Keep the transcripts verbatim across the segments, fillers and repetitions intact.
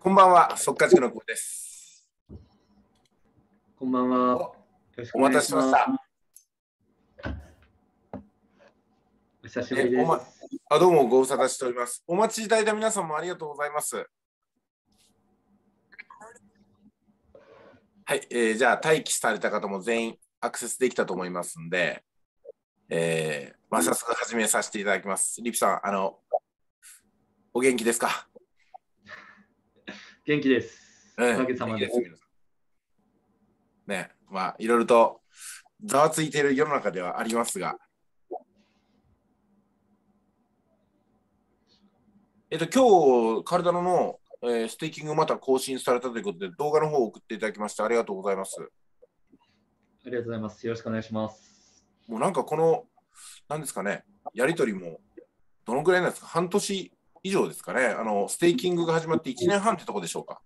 こんばんは、速稼塾の久保です。 こんばんは。よろしくお待たせしました。 お久しぶりです。 ま、あどうもご無沙汰しております。お待ちいただいた皆さんもありがとうございます。はい、えー、じゃあ待機された方も全員アクセスできたと思いますんで、えーまあ、早速始めさせていただきます。リピさん、あのお元気ですか？ 元気です。 うん、 おかげさまで。 ね、まあいろいろとざわついている世の中ではありますが、えっと今日カルダノの、えー、ステーキングまた更新されたということで動画の方を送っていただきましてありがとうございます。 ありがとうございます。よろしくお願いします。 もうなんかこのなんですかね、やり取りもどのくらいなんですか？半年以上ですかね。あのステーキングが始まっていちねんはんってとこでしょうか。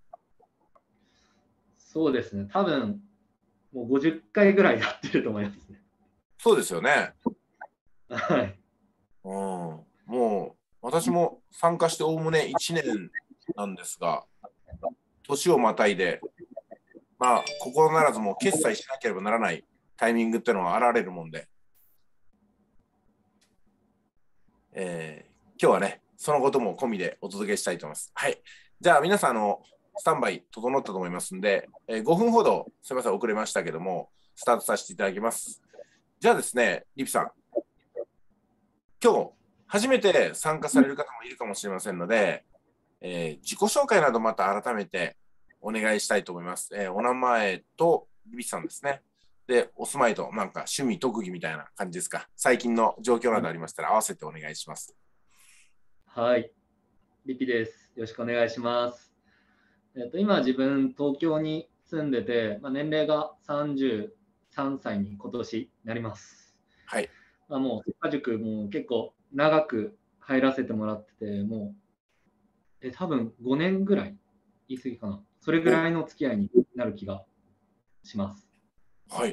そうですね。多分もうごじゅっかいぐらいやってると思いますね。 そうですよね。 はい。 うん、もう私も参加しておおむねいちねんなんですが、年をまたいで、まあ心ならずも決済しなければならないタイミングっていうのは現れるもんで、えー、今日はね、そのことも込みでお届けしたいと思います。はい。じゃあ皆さん、あの、スタンバイ整ったと思いますんで、えー、ごふんほど、すみません、遅れましたけども、スタートさせていただきます。じゃあですね、リピさん、今日、初めて参加される方もいるかもしれませんので、えー、自己紹介などまた改めてお願いしたいと思います。えー、お名前とリピさんですね。で、お住まいとなんか趣味、特技みたいな感じですか。最近の状況などありましたら合わせてお願いします。 はい。リピです。よろしくお願いします。えっと、今、自分、東京に住んでて、まあ、年齢がさんじゅうさんさいに今年なります。 はい。 まあ、もう、速稼塾も結構長く入らせてもらってて、もう、え、多分ごねんぐらい、言い過ぎかな。それぐらいの付き合いになる気がします。 はい。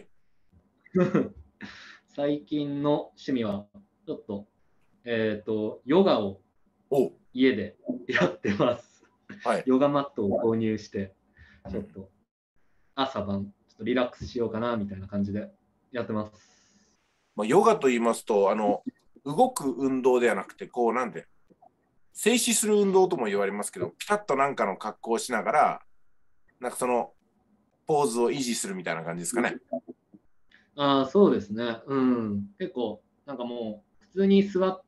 最近の趣味は、ちょっと、えっと、ヨガを家でやってます。 はい、 ヨガマットを購入して、ちょっと朝晩、ちょっとリラックスしようかなみたいな感じでやってます。 まあ、ヨガと言いますと、あの、動く運動ではなくて、こう、なんで、静止する運動とも言われますけど、ピタッとなんかの格好をしながら、なんかそのポーズを維持するみたいな感じですかね。 ああ、そうですね。うん。結構、なんかもう、普通に座って、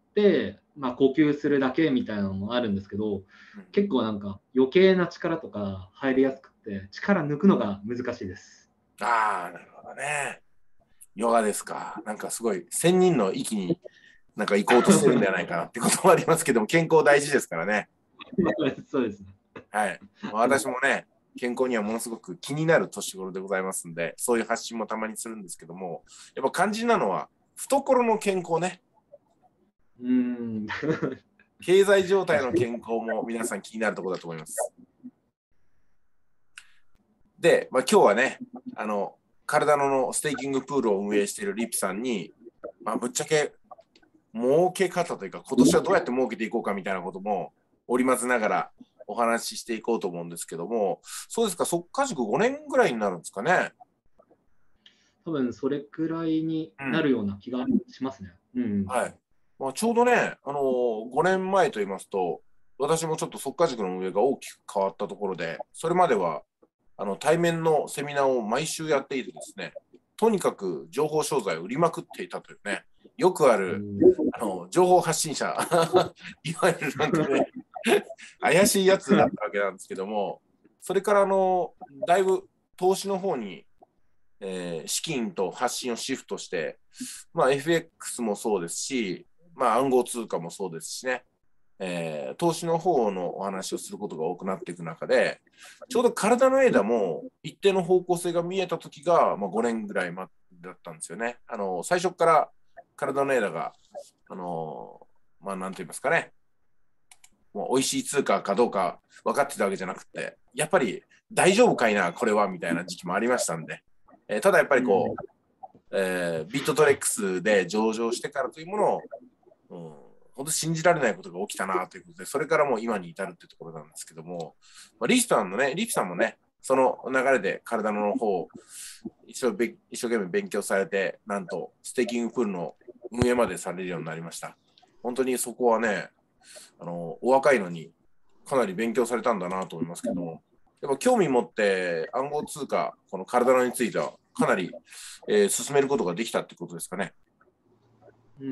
まあ、呼吸するだけみたいなのもあるんですけど、うん、結構なんか余計な力とか入りやすくて、力抜くのが難しいです。 ああ、なるほどね。ヨガですか。なんかすごい、千人の域になんか行こうとしてるんじゃないかなってこともありますけども、健康大事ですからね。 そうですね。 はい。私もね、健康にはものすごく気になる年頃でございますんで、そういう発信もたまにするんですけども、やっぱ肝心なのは、懐の健康ね。 うん。 経済状態の健康も皆さん気になるところだと思います。で、まあ、今日はね、あの、体のステーキングプールを運営しているリップさんに、まあ、ぶっちゃけ儲け方というか、今年はどうやって儲けていこうかみたいなことも織り交ぜながらお話ししていこうと思うんですけども、そうですか、速稼塾ごねんぐらいになるんですかね。 多分それくらいになるような気がしますね。うんうん、 はい。まあ、ちょうどね、あのー、ごねんまえと言いますと、私もちょっと速稼塾の運営が大きく変わったところで、それまではあの対面のセミナーを毎週やっていてですね、とにかく情報商材を売りまくっていたというね、よくあるあの情報発信者、いわゆるなんかね、怪しいやつだったわけなんですけども、それからあのだいぶ投資の方に、えー、資金と発信をシフトして、まあ、エフエックス もそうですし、まあ、暗号通貨もそうですしね、えー、投資の方のお話をすることが多くなっていく中で、ちょうど体の枝も一定の方向性が見えた時が、まあ、ごねんぐらい前だったんですよね。あの最初から体の枝が、あのまあ、なんて言いますかね、もう美味しい通貨かどうか分かってたわけじゃなくて、やっぱり大丈夫かいな、これはみたいな時期もありましたんで、えー、ただやっぱりこう、えー、ビットトレックスで上場してからというものを、うん、 本当信じられないことが起きたなということで、それからもう今に至るってところなんですけども、まあ、リーフさんのね、リーフさんもね、その流れで体の方を一生べ一生懸命勉強されて、なんとステーキングプールの運営までされるようになりました。本当にそこはね、あのお若いのにかなり勉強されたんだなと思いますけども、やっぱ興味持って暗号通貨、このカルダナについてはかなり、えー進めることができたってことですかね。 うん、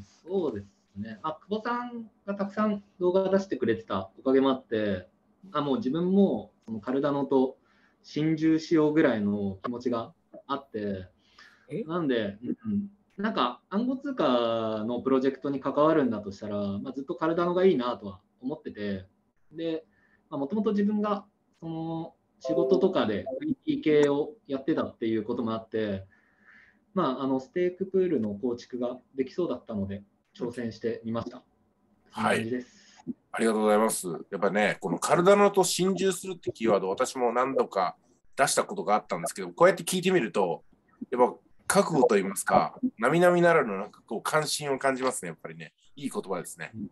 そうですね。あ、久保さんがたくさん動画出してくれてたおかげもあって、あ、もう自分もそのカルダノと心中しようぐらいの気持ちがあって、 えなんで、うん、なんか暗号通貨のプロジェクトに関わるんだとしたら、まあ、ずっとカルダノがいいなとは思ってて、で、もともと自分がその仕事とかで アイティー 系をやってたっていうこともあって、まあ、あのステークプールの構築ができそうだったので、挑戦してみました。そんな感じです。 ありがとうございます。やっぱね、このカルダノと心中するってキーワード、私も何度か出したことがあったんですけど、こうやって聞いてみると、やっぱ覚悟といいますか、並々ならぬなんかこう関心を感じますね、やっぱりね。いい言葉ですね。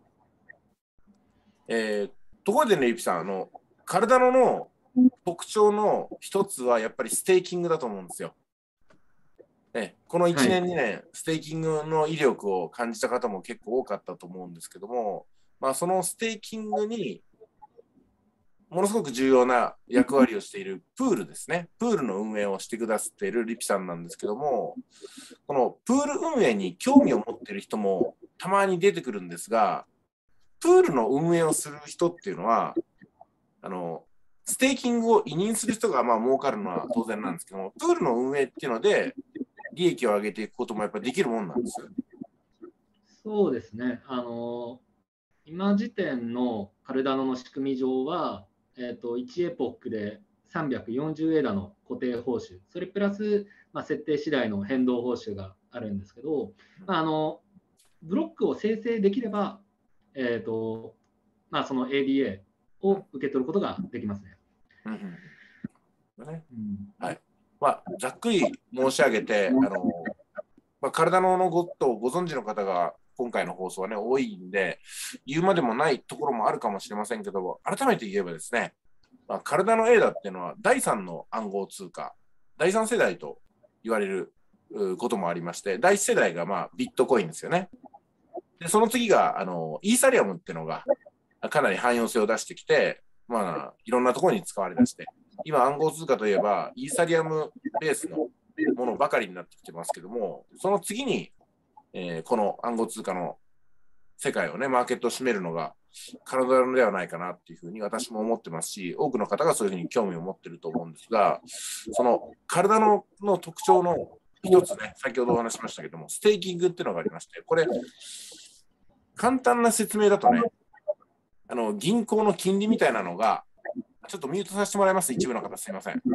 えー、ところでね、ゆきさん、あの、カルダノの特徴の一つはやっぱりステーキングだと思うんですよ。ね、このいちねん、にねん、ステーキングの威力を感じた方も結構多かったと思うんですけども、まあ、そのステーキングにものすごく重要な役割をしているプールですね。プールの運営をしてくださっているリピさんなんですけども、このプール運営に興味を持っている人もたまに出てくるんですが、プールの運営をする人っていうのは、あの、ステーキングを委任する人がまあ儲かるのは当然なんですけども、プールの運営っていうので、利益を上げていくこともやっぱりできるもんなんですよ。 そうですね。あの今時点のカルダノの仕組み上は、えー、といちエポックでさんびゃくよんじゅうエダの固定報酬、それプラス、まあ、設定次第の変動報酬があるんですけど、まあ、あのブロックを生成できれば、えーとまあ、その エーディーエー を受け取ることができますね。 うんうんねうんはいまあ、ざっくり申し上げて、あのまあ、体のことをご存知の方が今回の放送はね、多いんで、言うまでもないところもあるかもしれませんけど、改めて言えばですね、まあ、体の エーダ っていうのはだいさんの暗号通貨、だいさん世代と言われることもありまして、だいいち世代がまあビットコインですよね。で、その次があのイーサリアムっていうのがかなり汎用性を出してきて、まあ、いろんなところに使われだして、今暗号通貨といえばイーサリアムベースのものばかりになってきてますけども、その次に、えー、この暗号通貨の世界をね、マーケットを占めるのがカルダノではないかなっていうふうに私も思ってますし、多くの方がそういうふうに興味を持っていると思うんですが、そのカルダノの特徴の一つね、先ほどお話しましたけども、ステーキングっていうのがありまして、これ、簡単な説明だとね、あの銀行の金利みたいなのが、ちょっとミュートさせてもらいます、一部の方、すみません。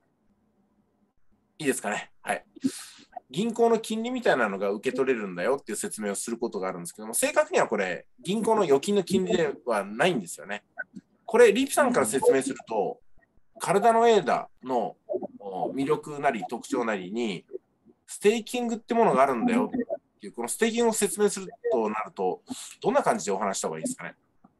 いいですかね。はい。銀行の金利みたいなのが受け取れるんだよっていう説明をすることがあるんですけども、正確にはこれ、銀行の預金の金利ではないんですよね。これ、リープさんから説明すると、カルダノ エーダ の魅力なり特徴なりに、ステーキングってものがあるんだよっていう、このステーキングを説明するとなると、どんな感じでお話した方がいいですかね。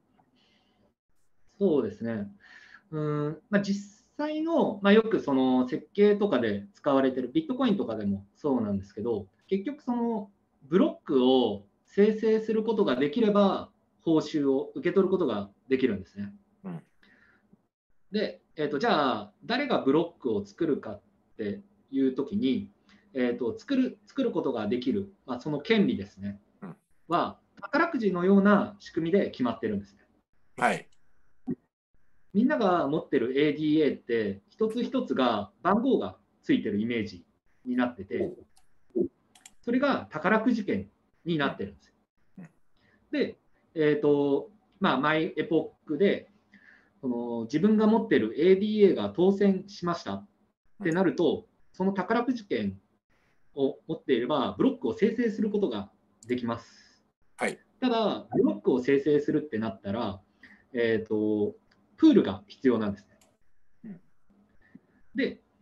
そうですね。うんまあ、実際の、まあ、よくその設計とかで使われているビットコインとかでもそうなんですけど、結局そのブロックを生成することができれば報酬を受け取ることができるんですね。 うん、 で、えーと、じゃあ誰がブロックを作るかっていうときに、えーと、作る作ることができる、まあ、その権利ですね、 うん、 は宝くじのような仕組みで決まってるんですね。 はい。 みんなが持ってる エーディーエー って一つ一つが番号がついてるイメージになってて、それが宝くじ券になってるんですよ。で、えっと、まあ、毎エポックでその自分が持ってる エーディーエー が当選しましたってなると、その宝くじ券を持っていればブロックを生成することができます。 はい、 ただ、ブロックを生成するってなったら、えっと、プールが必要なんですね。で、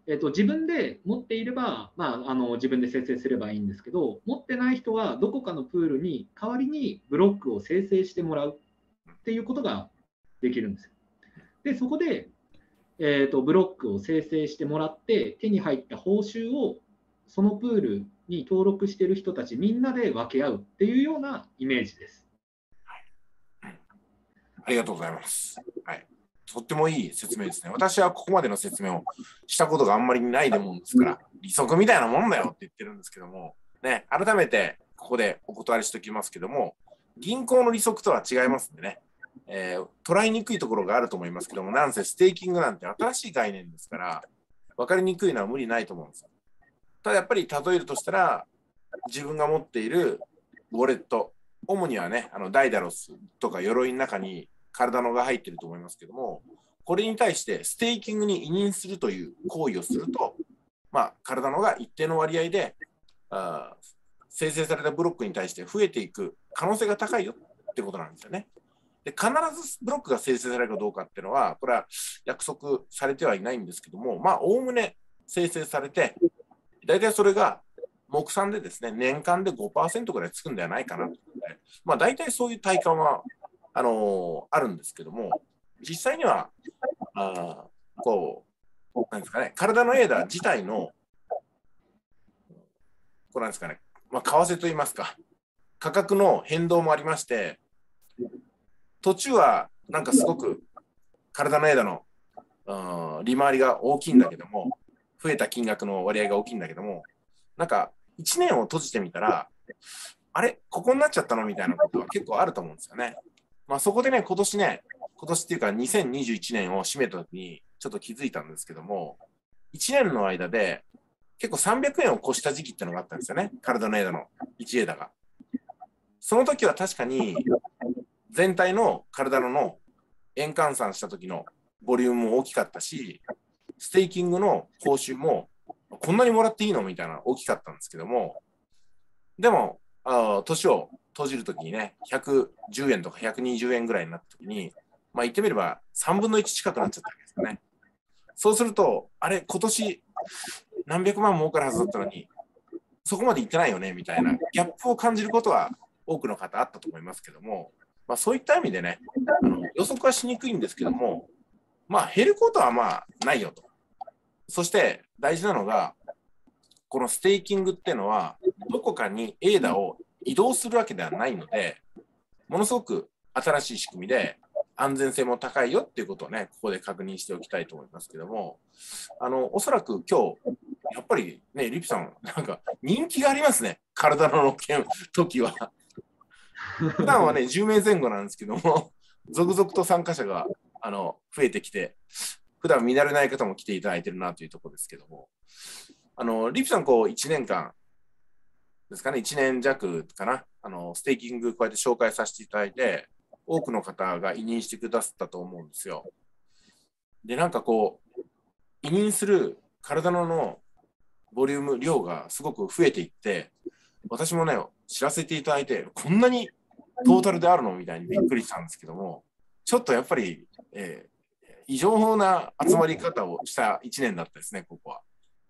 えーと、自分で持っていれば、まあ、あの自分で生成すればいいんですけど、持ってない人はどこかのプールに代わりにブロックを生成してもらうっていうことができるんですよ。で、そこで、えーと、ブロックを生成してもらって、手に入った報酬をそのプールに登録している人たちみんなで分け合うっていうようなイメージです。 はい、ありがとうございます。はい、とってもいい説明ですね。私はここまでの説明をしたことがあんまりないでもんですから、利息みたいなもんだよって言ってるんですけども、ね、改めてここでお断りしておきますけども、銀行の利息とは違いますんでね、えー、捉えにくいところがあると思いますけども、なんせステーキングなんて新しい概念ですから、分かりにくいのは無理ないと思うんですよ。ただやっぱり例えるとしたら、自分が持っているウォレット、主にはね、あのダイダロスとか鎧の中にカルダノが入っていると思いますけども、これに対してステーキングに委任するという行為をすると、まあ、カルダノが一定の割合であ生成されたブロックに対して増えていく可能性が高いよってことなんですよね。で、必ずブロックが生成されるかどうかっていうのは、これは約束されてはいないんですけども、まあ、おおむね生成されて、大体それが目算でですね、年間で ごパーセント ぐらいつくんではないかなと。まあ、大体そういう体感はあのー、あるんですけども、実際には、あこう、なんですかね、体のエーダー自体の、こうなんですかね、まあ、為替といいますか、価格の変動もありまして、途中はなんかすごく体のエーダーの、うん、利回りが大きいんだけども、増えた金額の割合が大きいんだけども、なんかいちねんを閉じてみたら、あれ、ここになっちゃったのみたいなことは結構あると思うんですよね。まあ、そこでね、今年ね、今年っていうかにせんにじゅういちねんを締めたときにちょっと気づいたんですけども、いちねんの間で結構さんびゃくえんを越した時期ってのがあったんですよね、体の枝のいち枝が。その時は確かに全体の体の円換算した時のボリュームも大きかったし、ステーキングの報酬もこんなにもらっていいのみたいな大きかったんですけども、でも、あ年を閉じるときにね、ひゃくじゅうえんとかひゃくにじゅうえんぐらいになったときに、まあ言ってみればさんぶんのいち近くなっちゃったわけですよね。そうすると、あれ、今年何百万儲かるはずだったのに、そこまでいってないよねみたいなギャップを感じることは多くの方あったと思いますけども、まあ、そういった意味でね、あの予測はしにくいんですけども、まあ減ることはまあないよと。そして大事なのが、このステーキングっていうのは、どこかにエーダを移動するわけではないので、ものすごく新しい仕組みで安全性も高いよっていうことをね、ここで確認しておきたいと思いますけども、あの、おそらく今日、やっぱりね、リピさん、なんか人気がありますね、体の時は。普段はね、じゅうめいぜん後なんですけども、続々と参加者があの増えてきて、普段見慣れない方も来ていただいてるなというところですけども、あのリピさん、こういちねんかんですかね、いちねん弱かな、あのステーキング、こうやって紹介させていただいて、多くの方が委任してくださったと思うんですよ。で、なんかこう、委任する体ののボリューム、量がすごく増えていって、私もね、知らせていただいて、こんなにトータルであるのみたいにびっくりしたんですけども、ちょっとやっぱり、えー、異常な集まり方をしたいちねんだったですね、ここは。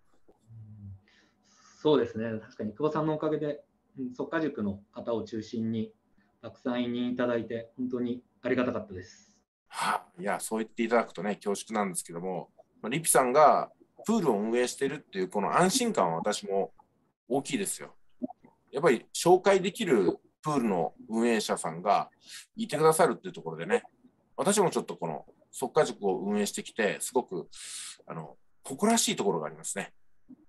そうですね、確かに久保さんのおかげで、速稼塾の方を中心にたくさん委任いただいて、本当にありがたかったです。 はあ、いや、そう言っていただくとね、恐縮なんですけども、リピさんがプールを運営しているっていう、この安心感は私も大きいですよ。やっぱり紹介できるプールの運営者さんがいてくださるっていうところでね、私もちょっとこの速稼塾を運営してきて、すごくあの誇らしいところがありますね。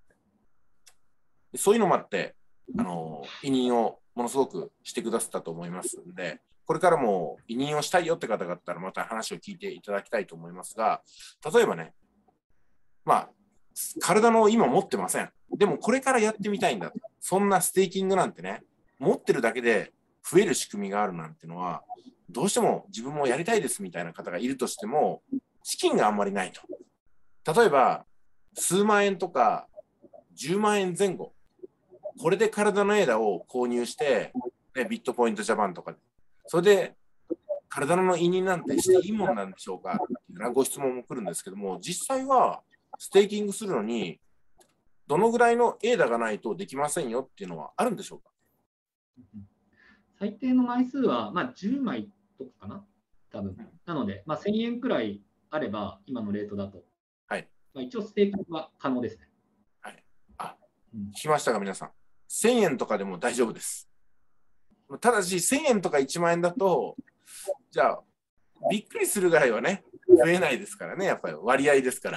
そういうのもあって、あの委任をものすごくしてくださったと思いますので、これからも委任をしたいよって方があったら、また話を聞いていただきたいと思いますが、例えばね、まあ、体の今持ってません。でもこれからやってみたいんだ。そんなステーキングなんてね、持ってるだけで増える仕組みがあるなんてのは、どうしても自分もやりたいですみたいな方がいるとしても、資金があんまりないと。例えば、数万円とかじゅうまんえんぜん後、これで体のエーダを購入して、ね、ビットポイントジャパンとかで、それで体の委任なんてしていいもんなんでしょうかっていうご質問も来るんですけども、実際はステーキングするのに、どのぐらいのエーダがないとできませんよっていうのはあるんでしょうか？ 最低の枚数は、まあ、じゅうまいとかかな、多分。なので、まあ、せんえんくらいあれば、今のレートだと、 はい。 まあ、一応ステーキングは可能ですね。 はい。あ、 うん、 聞きましたか、皆さん。せんえんとかでも大丈夫です。ただし、せんえんとかいちまん円だと、じゃあ、びっくりするぐらいはね、増えないですからね、やっぱり割合ですから。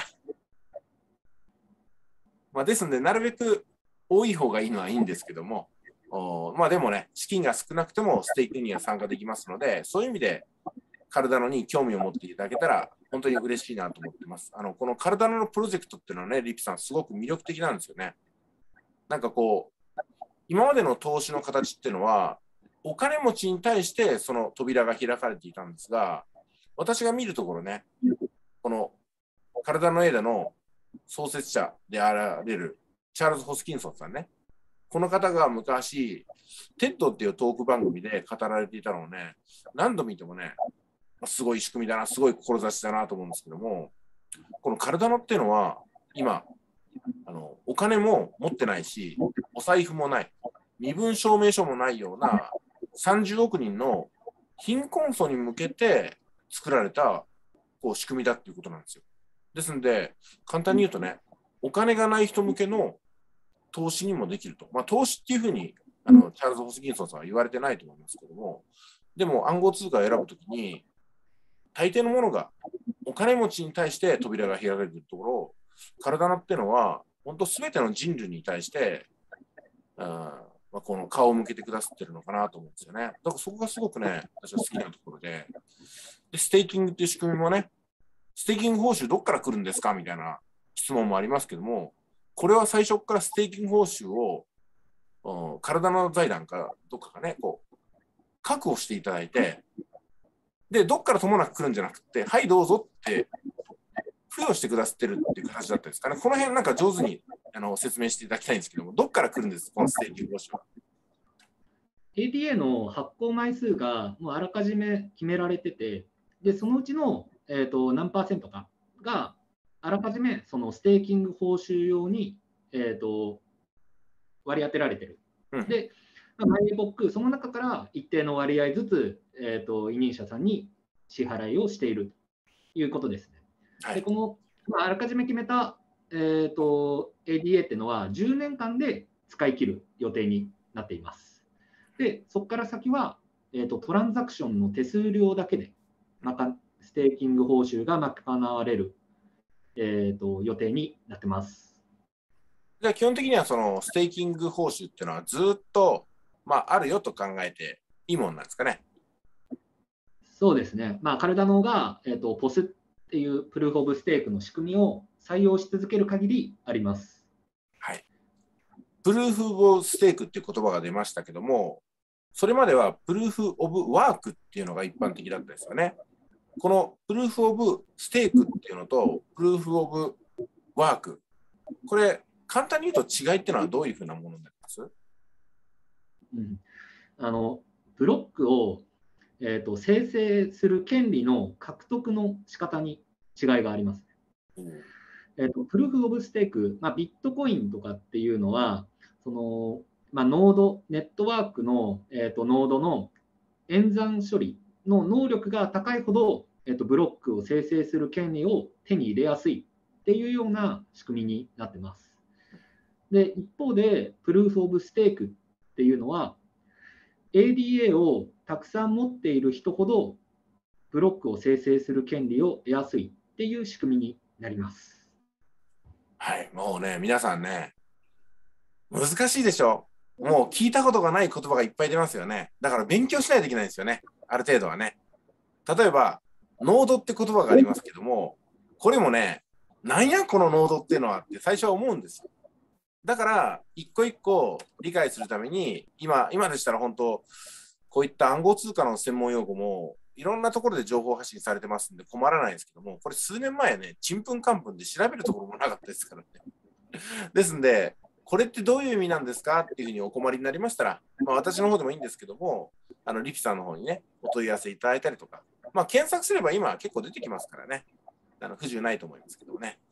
まあ、ですので、なるべく多い方がいいのはいいんですけども、おまあでもね、資金が少なくてもステーキには参加できますので、そういう意味で、カルダノに興味を持っていただけたら、本当に嬉しいなと思ってます。あのこのカルダノのプロジェクトっていうのはね、リピさん、すごく魅力的なんですよね。なんかこう、今までの投資の形っていうのは、お金持ちに対してその扉が開かれていたんですが、私が見るところね、このカルダノエーダの創設者であられるチャールズ・ホスキンソンさんね、この方が昔、テッドっていうトーク番組で語られていたのをね、何度見てもね、すごい仕組みだな、すごい志だなと思うんですけども、このカルダノっていうのは、今、あのお金も持ってないし、お財布もない、身分証明書もないようなさんじゅうおくにんの貧困層に向けて作られたこう仕組みだっていうことなんですよ。ですので、簡単に言うとね、お金がない人向けの投資にもできると。まあ、投資っていうふうにあのチャールズ・ホスキンソンさんは言われてないと思いますけども、でも暗号通貨を選ぶときに、大抵のものがお金持ちに対して扉が開かれているところ、カルダナっていうのは、本当すべての人類に対して、あまあ、この顔を向けてくださってるのかなと思うんですよね。だからそこがすごくね、私は好きなところで、でステーキングっていう仕組みもね、ステーキング報酬どっから来るんですかみたいな質問もありますけども、これは最初からステーキング報酬を、うん、体の財団かどっかがね、こう、確保していただいて、で、どっからともなく来るんじゃなくて、はい、どうぞって付与してくださってるっていう形だったですかね。この辺なんか上手にあの説明していただきたいんですけども、どっから来るんですか、このステーキング報酬は。 エーディーエー の発行枚数がもうあらかじめ決められてて、でそのうちの、えー、と何パーセントかがあらかじめそのステーキング報酬用に、えー、と割り当てられてる。 うん、 で、マイエポック、その中から一定の割合ずつ、えー、と委任者さんに支払いをしているということですね。 はい、 でこの、まあ、あらかじめ決めた、えー、と エーディーエー っていうのはじゅうねんかんで使い切る予定になっています。で、そこから先は、えーと、トランザクションの手数料だけで、まかステーキング報酬が賄われる、えーと、予定になってます。 じゃあ基本的にはそのステーキング報酬っていうのはずっと、まあ、あるよと考えていいもんなんですかね。 そうですね。まあ、カルダノが、えーと、ポスっていうプルーフ・オブ・ステークの仕組みを採用し続ける限りあります。 はい。プルーフ・オブ・ステークっていう言葉が出ましたけども、それまではプルーフ・オブ・ワークっていうのが一般的だったですよね。このプルーフ・オブ・ステークっていうのとプルーフ・オブ・ワーク、これ簡単に言うと違いっていうのはどういうふうなものになります？ うん、あのブロックを、えーと、生成する権利の獲得の仕方に違いがあります。うんえーと、プルーフ・オブ・ステーク、まあ、ビットコインとかっていうのは、そのまあ、ノード、ネットワークの、えーと、ノードの演算処理の能力が高いほど、えーと、ブロックを生成する権利を手に入れやすいっていうような仕組みになってます。で、一方で、プルーフ・オブ・ステークっていうのは、エーディーエー をたくさん持っている人ほど、ブロックを生成する権利を得やすいっていう仕組みになります。 はい、もうね、皆さんね、難しいでしょ。もう聞いたことがない言葉がいっぱい出ますよね。だから勉強しないといけないんですよね。ある程度はね。例えば、ノードって言葉がありますけども、これもね、なんやこのノードっていうのはって最初は思うんですよ。だから、一個一個理解するために、今、今でしたら本当、こういった暗号通貨の専門用語も、いろんなところで情報発信されてますんで困らないんですけども、これ数年前ね、ちんぷんかんぷんで調べるところもなかったですからね。ですんで、これってどういう意味なんですかっていうふうにお困りになりましたら、まあ、私の方でもいいんですけども、あのリピさんの方にね、お問い合わせいただいたりとか、まあ、検索すれば今結構出てきますからね、あの不自由ないと思いますけどもね。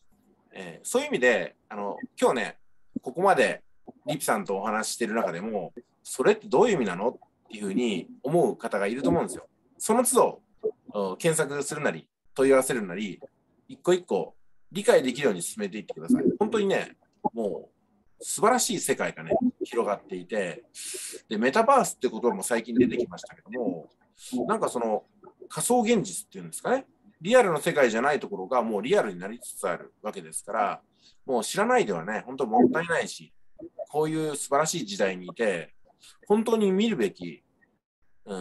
えーそういう意味で、あの、今日ね、ここまでリピさんとお話ししている中でも、それってどういう意味なのっていうふうに思う方がいると思うんですよ。その都度、検索するなり、問い合わせるなり、一個一個理解できるように進めていってください。本当にね、もう素晴らしい世界がね、広がっていて、で、メタバースって言葉も最近出てきましたけども、なんかその仮想現実っていうんですかね、リアルの世界じゃないところがもうリアルになりつつあるわけですから、もう知らないではね、本当もったいないし、こういう素晴らしい時代にいて、本当に見るべき、うん、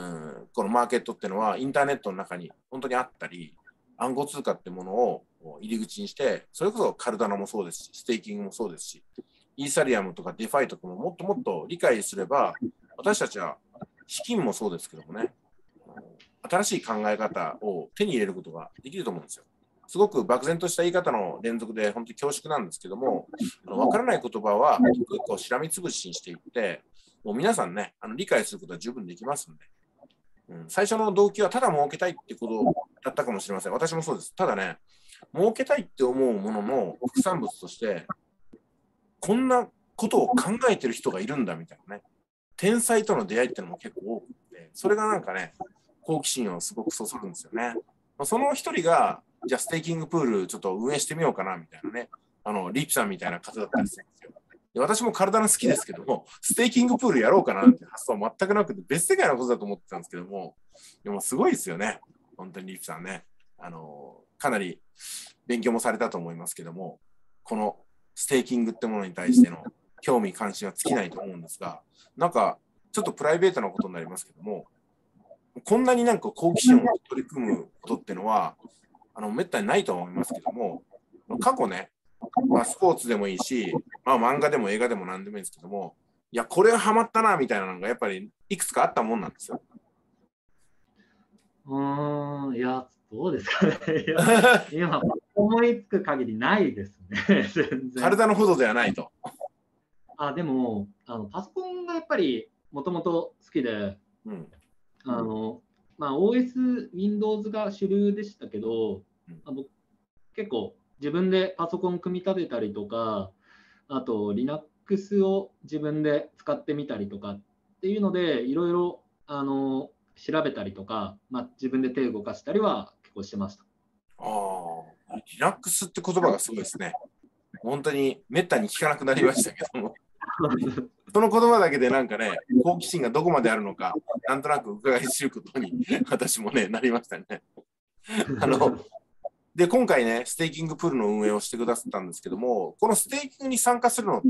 このマーケットっていうのはインターネットの中に本当にあったり、暗号通貨ってものを入り口にして、それこそカルダナもそうですし、ステーキングもそうですし、イーサリアムとかデファイとかももっともっと理解すれば、私たちは資金もそうですけどもね、新しい考え方を手に入れることができると思うんですよ。すごく漠然とした言い方の連続で本当に恐縮なんですけども、わからない言葉は一個一個しらみつぶしにしていって、もう皆さんね、あの理解することは十分できますので、うん、最初の動機はただ儲けたいってことだったかもしれません。私もそうです。ただね、儲けたいって思うものの副産物として、こんなことを考えてる人がいるんだみたいなね、天才との出会いっていうのも結構多くて、それがなんかね、好奇心をすごくそそるんですよね。その一人が、じゃあステーキングプールちょっと運営してみようかなみたいなね、あのリップさんみたいな方だったりするんですよ。で私も体の好きですけども、ステーキングプールやろうかなって発想は全くなくて、別世界のことだと思ってたんですけども、でもすごいですよね、本当にリップさんね。あのかなり勉強もされたと思いますけども、このステーキングってものに対しての興味関心は尽きないと思うんですが、なんかちょっとプライベートなことになりますけども、こんなになんか好奇心を取り組むことっていうのは、あのめったにないと思いますけども、過去ね、まあ、スポーツでもいいし、まあ、漫画でも映画でも何でもいいんですけども、いや、これはハマったなみたいなのがやっぱりいくつかあったもんなんですよ。 うーん、いや、どうですかね。いや今、思いつく限りないですね、全然。 体のほどではないと。 あ、でも、あのパソコンがやっぱりもともと好きで、 うん、 あの、まあ、オーエス、Windows が主流でしたけど、 うん、 あの結構自分でパソコン組み立てたりとか、あと Linux を自分で使ってみたりとかっていうので、いろいろあの調べたりとか、まあ、自分で手を動かしたりは結構してました。 ああ、リラックスって言葉がすごいですね。本当にめったに聞かなくなりましたけども。その言葉だけでなんかね、好奇心がどこまであるのか、なんとなく伺い知ることに私もね、なりましたね。あので、今回ね、ステーキングプールの運営をしてくださったんですけども、このステーキングに参加するのって、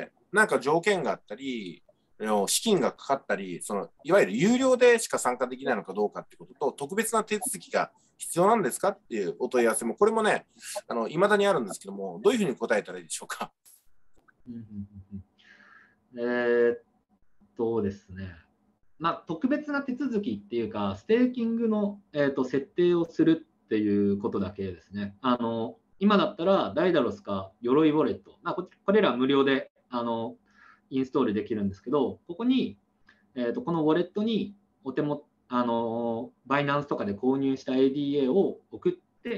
なんか条件があったり、資金がかかったり、そのいわゆる有料でしか参加できないのかどうかってことと、特別な手続きが必要なんですかっていうお問い合わせも、これもね、いまだにあるんですけども、どういうふうに答えたらいいでしょうか。 えーっとですね、まあ、特別な手続きっていうか、ステーキングの、えー、と設定をするっていうことだけですね。あの今だったら、ダイダロスか鎧ウォレット、まあ、ここれら無料であのインストールできるんですけど、ここに、えー、とこのウォレットにお手もあのバイナンスとかで購入した エーディーエー を送って、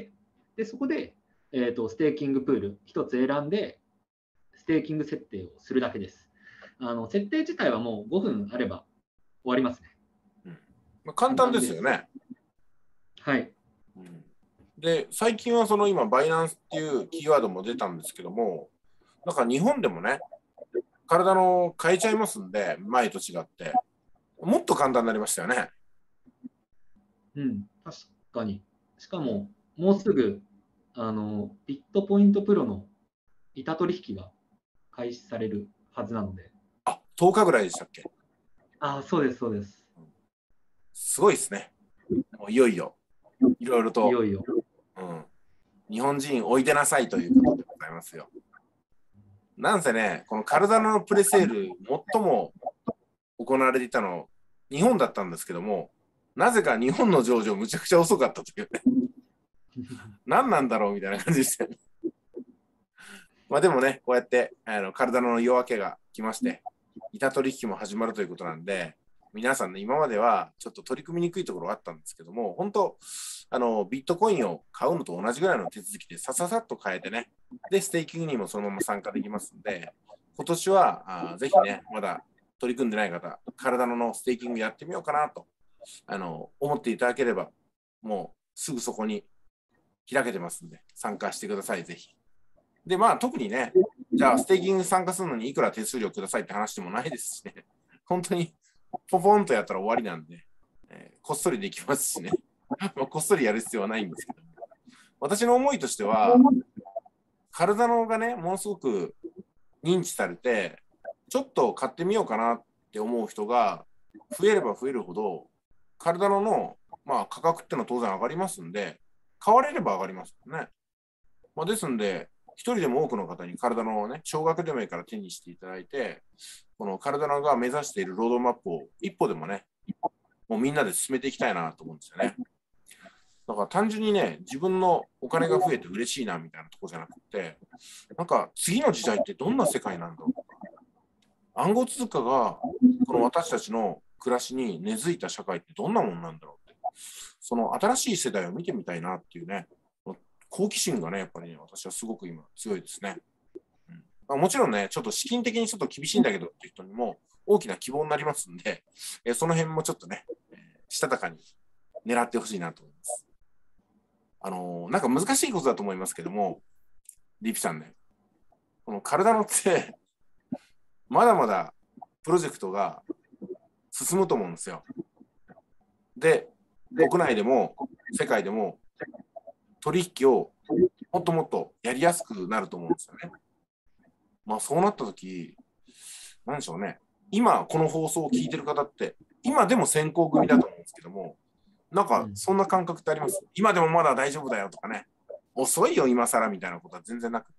でそこで、えー、とステーキングプールひとつ選んで、ステーキング設定をするだけです。あの設定自体はもうごふんあれば終わりますね。 うん、まあ、簡単ですよね。 はい。 うん、で、最近はその今、バイナンスっていうキーワードも出たんですけども、なんか日本でもね、体の変えちゃいますんで、前と違って、もっと簡単になりましたよね。 うん、確かに。しかも、もうすぐ、あの、ビットポイントプロの板取引が開始されるはずなので。 あ、とおかぐらいでしたっけ。 あ、そうです、そうです。 すごいですね。もういよいよ、いろいろと、 いよいよ、 うん、日本人おいでなさいということでございますよ。なんせね、このカルダノのプレセール、最も行われていたの、日本だったんですけども、なぜか日本の上場むちゃくちゃ遅かったというね。何なんだろうみたいな感じでしたよね。まあでもね、こうやってあのカルダノの夜明けが来まして、板取引も始まるということなんで、 皆さんね、今まではちょっと取り組みにくいところがあったんですけども、本当、あのビットコインを買うのと同じぐらいの手続きでさささっと変えてね、で、ステーキングにもそのまま参加できますので、今年はあぜひね、まだ取り組んでない方、体のステーキングやってみようかなとあの思っていただければ、もうすぐそこに開けてますんで、参加してください、ぜひ。で、まあ、特にね、じゃあ、ステーキング参加するのにいくら手数料くださいって話でもないですしね、本当にポポンとやったら終わりなんで、えーこっそりできますしね、まあこっそりやる必要はないんですけど、私の思いとしては、体のがね、ものすごく認知されて、ちょっと買ってみようかなって思う人が増えれば増えるほど、体のの、まあ、価格ってのは当然上がりますんで、買われれば上がりますよね。まあ、ですんで、一人でも多くの方に体のね、少額でもいいから手にしていただいて、この体のが目指しているロードマップを一歩でもね、もうみんなで進めていきたいなと思うんですよね。だから単純にね、自分のお金が増えて嬉しいなみたいなところじゃなくて、なんか次の時代ってどんな世界なんだろうとか、暗号通貨がこの私たちの暮らしに根付いた社会ってどんなもんなんだろうって、その新しい世代を見てみたいなっていうね、好奇心がね、やっぱりね、私はすごく今強いですね。うんまあ、もちろんね、ちょっと資金的にちょっと厳しいんだけどっていう人にも大きな希望になりますんで、えその辺もちょっとね、えーしたたかに狙ってほしいなと思います。あのーなんか難しいことだと思いますけども、リピさんね、この体のってまだまだプロジェクトが進むと思うんですよ。で、国内でも世界でも取引をもっともっとやりやすくなると思うんですよね。まあそうなった時、なんでしょうね。今この放送を聞いてる方って、今でも先行組だと思うんですけども、なんかそんな感覚ってあります？今でもまだ大丈夫だよとかね、遅いよ今更みたいなことは全然なくって。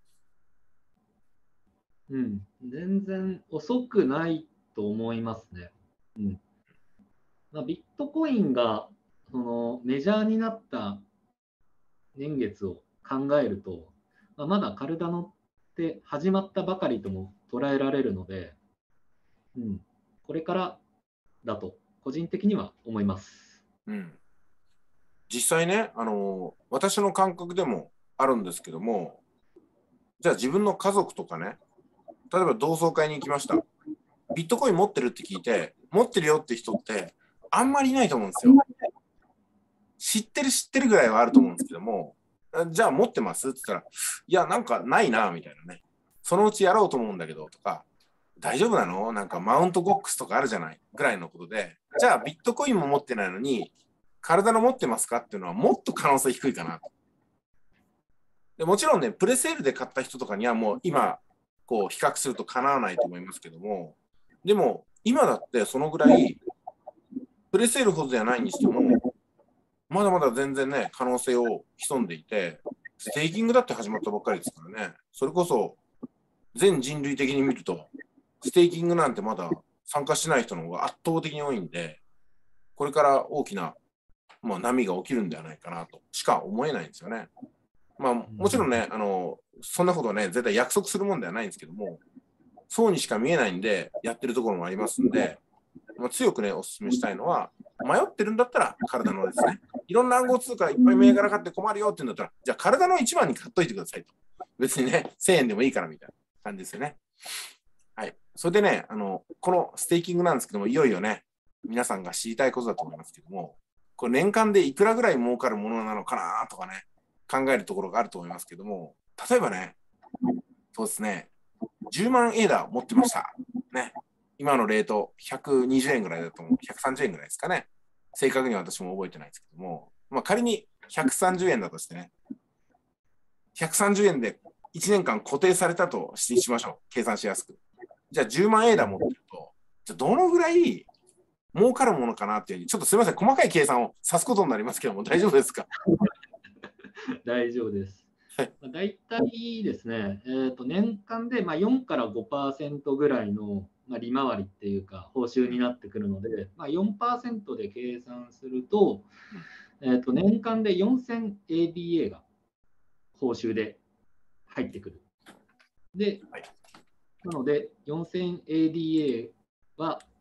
うん、全然遅くないと思いますね。うんまあ、ビットコインがそのメジャーになった年月を考えると、まあ、まだカルダノって始まったばかりとも捉えられるので、うん、これからだと個人的には思います。 うん、実際ね、あのー私の感覚でもあるんですけども、じゃあ自分の家族とかね、例えば同窓会に行きました。ビットコイン持ってるって聞いて、持ってるよって人ってあんまりいないと思うんですよ。知ってる知ってるぐらいはあると思うんですけども、じゃあ持ってますって言ったら、いや、なんかないな、みたいなね。そのうちやろうと思うんだけど、とか、大丈夫なのなんかマウントボックスとかあるじゃないぐらいのことで、じゃあビットコインも持ってないのに、体の持ってますかっていうのはもっと可能性低いかなと。でもちろんね、プレセールで買った人とかにはもう今、こう比較するとかなわないと思いますけども、でも今だってそのぐらい、プレセールほどではないにしても、まだまだ全然ね、可能性を潜んでいて、ステーキングだって始まったばっかりですからね、それこそ全人類的に見ると、ステーキングなんてまだ参加してない人の方が圧倒的に多いんで、これから大きな、まあ、波が起きるんではないかなとしか思えないんですよね。まあ、もちろんね、あのそんなことはね、絶対約束するもんではないんですけども、そうにしか見えないんで、やってるところもありますんで、まあ、強くね、お勧めしたいのは、迷ってるんだったら体のですね、いろんな暗号通貨いっぱい銘柄買って困るよって言うんだったら、じゃあ体の一番に買っといてくださいと。別にね、せんえんでもいいからみたいな感じですよね。はい。それでね、あの、このステーキングなんですけども、いよいよね、皆さんが知りたいことだと思いますけども、これ年間でいくらぐらい儲かるものなのかなとかね、考えるところがあると思いますけども、例えばね、そうですね、じゅうまんエーダー持ってました。ね。今のレートひゃくにじゅうえんぐらいだと思う。ひゃくさんじゅうえんぐらいですかね。正確には私も覚えてないですけども、まあ、仮にひゃくさんじゅうえんだとしてね、ひゃくさんじゅうえんでいちねんかん固定されたとしましょう。計算しやすく。じゃあじゅうまんエーダー持ってると、じゃあどのぐらい儲かるものかなっていう、ちょっとすみません、細かい計算をさすことになりますけども、大丈夫ですか？ 大丈夫です。大体ですね、えー、と年間でまあよんからごパーセントぐらいのまあ利回りっていうか報酬になってくるので、まあ、よんパーセントで計算すると、えー、と年間で よんせんエーディーエー が報酬で入ってくる。で、なので よんせんエーディーエー は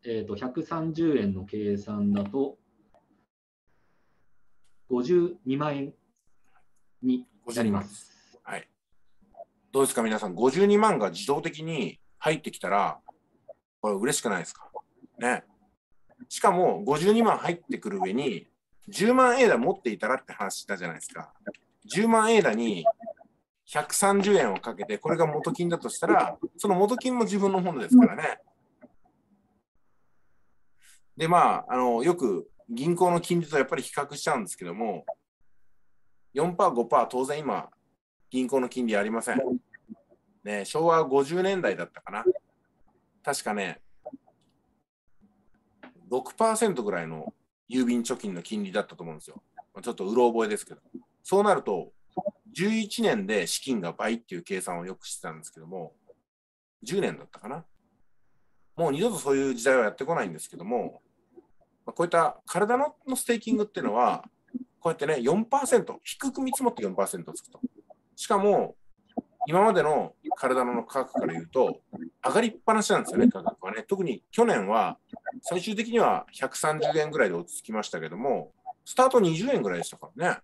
えー、とひゃくさんじゅうえんの計算だとごじゅうにまん円になります。 はい。どうですか皆さん、ごじゅうにまんが自動的に入ってきたら、これ嬉しくないですかね。しかもごじゅうにまん入ってくる上に、じゅうまんエーダ持っていたらって話したじゃないですか。じゅうまんエーダにひゃくさんじゅうえんをかけて、これが元金だとしたら、その元金も自分のものですからね。で、まあ、あの、よく銀行の金利とやっぱり比較しちゃうんですけども、よんパーセント、ごパーセント、当然今、銀行の金利ありません。ね、昭和ごじゅうねんだいだったかな。確かね、ろくパーセントぐらいの郵便貯金の金利だったと思うんですよ。ちょっとうろ覚えですけど。そうなると、じゅういちねんで資金が倍っていう計算をよくしてたんですけども、じゅうねんだったかな。もう二度とそういう時代はやってこないんですけども、こういった体のステーキングっていうのは、こうやってね、よんパーセント、低く見積もって よんパーセント つくと。しかも、今までの体の価格から言うと、上がりっぱなしなんですよね、価格はね。特に去年は、最終的にはひゃくさんじゅうえんぐらいで落ち着きましたけども、スタートにじゅうえんぐらいでしたからね。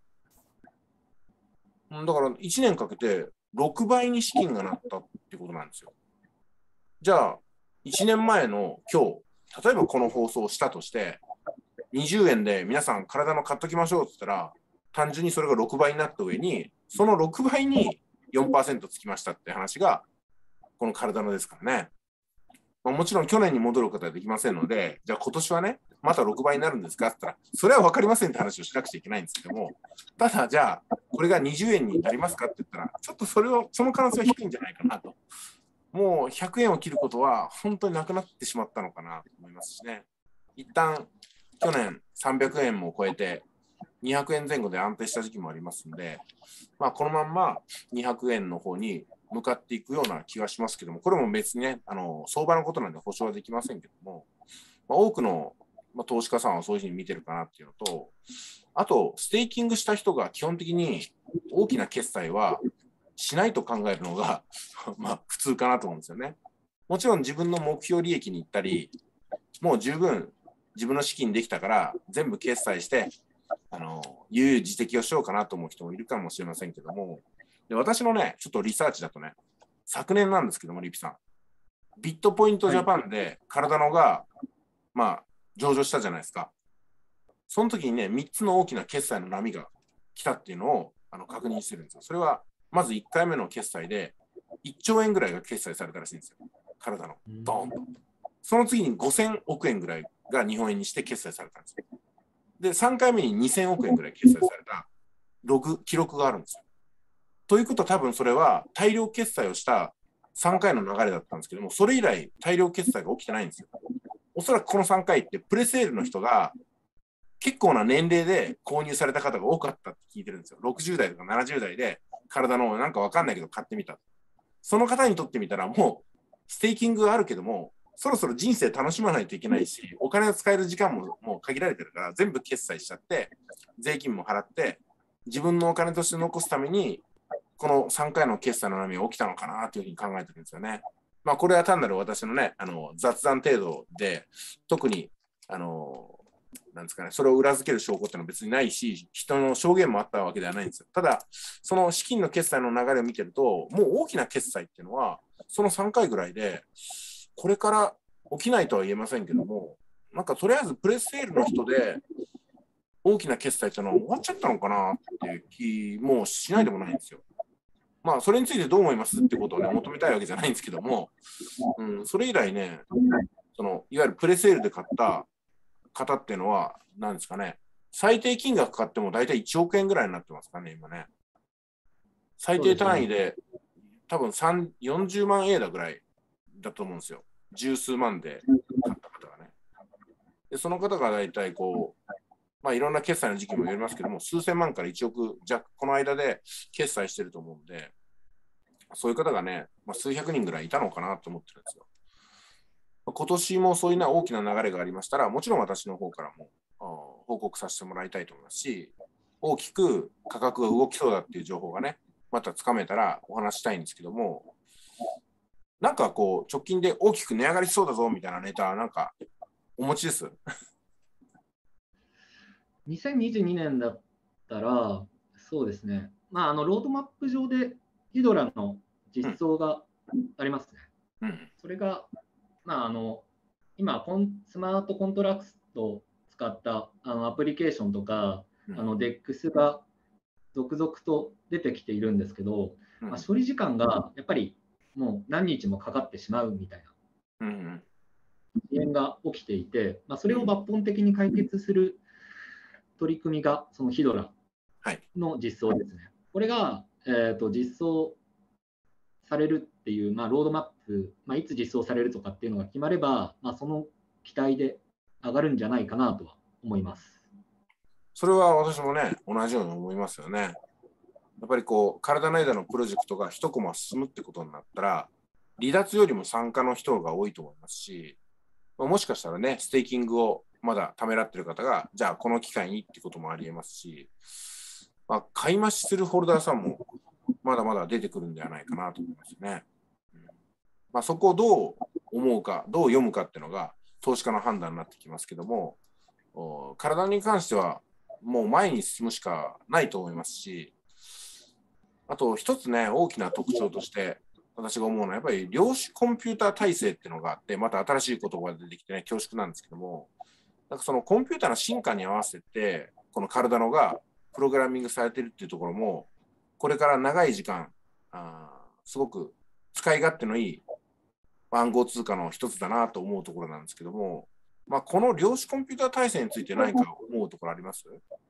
だからいちねんかけてろくばいに資金がなったってことなんですよ。じゃあ、いちねんまえの今日、例えばこの放送をしたとして、にじゅうえんで皆さん体の買っときましょうって言ったら、単純にそれがろくばいになった上に、そのろくばいに よんパーセント つきましたって話が、この体のですからね。まあ、もちろん去年に戻ることはできませんので、じゃあ今年はね、またろくばいになるんですかって言ったら、それは分かりませんって話をしなくちゃいけないんですけども、ただ、じゃあ、これがにじゅうえんになりますかって言ったら、ちょっとそれを、その可能性は低いんじゃないかなと。もうひゃくえんを切ることは本当になくなってしまったのかなと思いますしね。一旦、去年さんびゃくえんも超えて、にひゃくえん前後で安定した時期もありますので、まあ、このまんまにひゃくえんの方に向かっていくような気はしますけども、これも別にね、あの相場のことなんで保証はできませんけども、まあ、多くの、まあ、投資家さんはそういうふうに見てるかなっていうのと、あと、ステーキングした人が基本的に大きな決済はしないと考えるのがまあ普通かなと思うんですよね。もちろん自分の目標利益に行ったり、もう十分自分の資金できたから全部決済して、あの悠々自適をしようかなと思う人もいるかもしれませんけども、で私のね、ちょっとリサーチだとね、昨年なんですけども、リピさん、ビットポイントジャパンで体のが、まあ、上場したじゃないですか。その時にね、みっつの大きな決済の波が来たっていうのをあの確認してるんですよ。それは、まずいっかいめの決済で、いっちょうえんぐらいが決済されたらしいんですよ。体の。ドーンと。その次にごせんおくえんぐらいが日本円にして決済されたんですよ。で、さんかいめににせんおくえんぐらい決済されたログ、記録があるんですよ。ということは多分それは大量決済をしたさんかいの流れだったんですけども、それ以来大量決済が起きてないんですよ。おそらくこのさんかいってプレセールの人が結構な年齢で購入された方が多かったって聞いてるんですよ。ろくじゅうだいとかななじゅうだいで体のなんかわかんないけど買ってみた。その方にとってみたらもうステーキングがあるけども、そろそろ人生楽しまないといけないし、お金を使える時間ももう限られてるから全部決済しちゃって、税金も払って、自分のお金として残すために、このさんかいの決済の波が起きたのかなというふうに考えてるんですよね。まあこれは単なる私のね、あの雑談程度で、特に、あの、なんですかね、それを裏付ける証拠っていうのは別にないし、人の証言もあったわけではないんですよ。ただ、その資金の決済の流れを見てると、もう大きな決済っていうのは、そのさんかいぐらいで、これから起きないとは言えませんけども、なんかとりあえずプレスセールの人で大きな決済っていうのは終わっちゃったのかなっていう気もしないでもないんですよ。まあ、それについてどう思いますってことをね、求めたいわけじゃないんですけども、うん、それ以来ね、そのいわゆるプレセールで買った方っていうのは、なんですかね、最低金額買っても大体いちおくえんぐらいになってますかね、今ね。最低単位で、多分よんじゅうまんエーダぐらいだと思うんですよ。十数万で買った方がね。で、その方が大体こう、まあいろんな決済の時期もよりますけども、数千万からいちおく弱、この間で決済してると思うんで、そういう方がね、まあ、数百人ぐらいいたのかなと思ってるんですよ。今年もそういうな大きな流れがありましたら、もちろん私の方からも報告させてもらいたいと思いますし、大きく価格が動きそうだっていう情報がね、またつかめたらお話したいんですけども、なんかこう、直近で大きく値上がりしそうだぞみたいなネタ、なんかお持ちです？ にせんにじゅうにねんだったら、そうですね、まあ、あのロードマップ上でヒドラの実装がありますね。 うん、 それが、まあ、あの今コン、スマートコントラクトを使ったあのアプリケーションとか、 うん、 あの デックス が続々と出てきているんですけど、 うん、 まあ、処理時間がやっぱりもう何日もかかってしまうみたいなうん、 遅延が起きていて、まあ、それをうん、 抜本的に解決する取り組みがそのヒドラはい。 の実装ですね。これが、えー、と実装されるっていう、まあ、ロードマップ、まあ、いつ実装されるとかっていうのが決まれば、まあ、その期待で上がるんじゃないかなとは思います。 それは私もね、同じように思いますよね。やっぱりこう、体の間のプロジェクトが一コマ進むってことになったら、離脱よりも参加の人が多いと思いますし、もしかしたらね、ステーキングをまだためらってる方が、じゃあこの機会にってこともありえますし、まあ、買い増しするホルダーさんもまだまだ出てくるんではないかなと思いますね。うん、まあ、そこをどう思うか、どう読むかっていうのが投資家の判断になってきますけども、体に関してはもう前に進むしかないと思いますし、あと一つね、大きな特徴として私が思うのはやっぱり量子コンピューター体制っていうのがあって、また新しい言葉が出てきてね、恐縮なんですけども、なんかそのコンピューターの進化に合わせて、この体のがプログラミングされてるっていうところも、これから長い時間、あすごく使い勝手のいい暗号通貨の一つだなと思うところなんですけども、まあ、この量子コンピューター体制について何か思うところあります？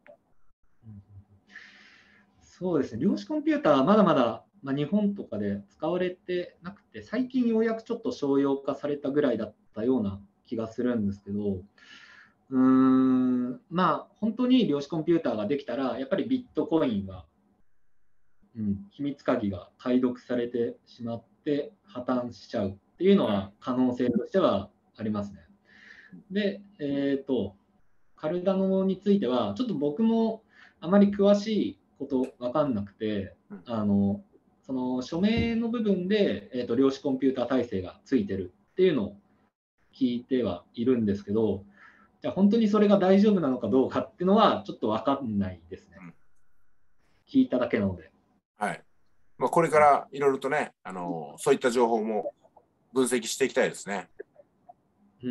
そうですね、量子コンピューターはまだまだ、まあ、日本とかで使われてなくて、最近ようやくちょっと商用化されたぐらいだったような気がするんですけど、うーん、まあ、本当に量子コンピューターができたら、やっぱりビットコインは、うん、秘密鍵が解読されてしまって破綻しちゃうっていうのは可能性としてはありますね。で、えっと、カルダノについては、ちょっと僕もあまり詳しいこと分かんなくて、あのその署名の部分で、えーと、量子コンピューター体制がついてるっていうのを聞いてはいるんですけど、じゃあ本当にそれが大丈夫なのかどうかっていうのはちょっと分かんないですね。聞いただけなので。 はい。まあ、これからいろいろとね、あのそういった情報も分析していきたいですね。 うん、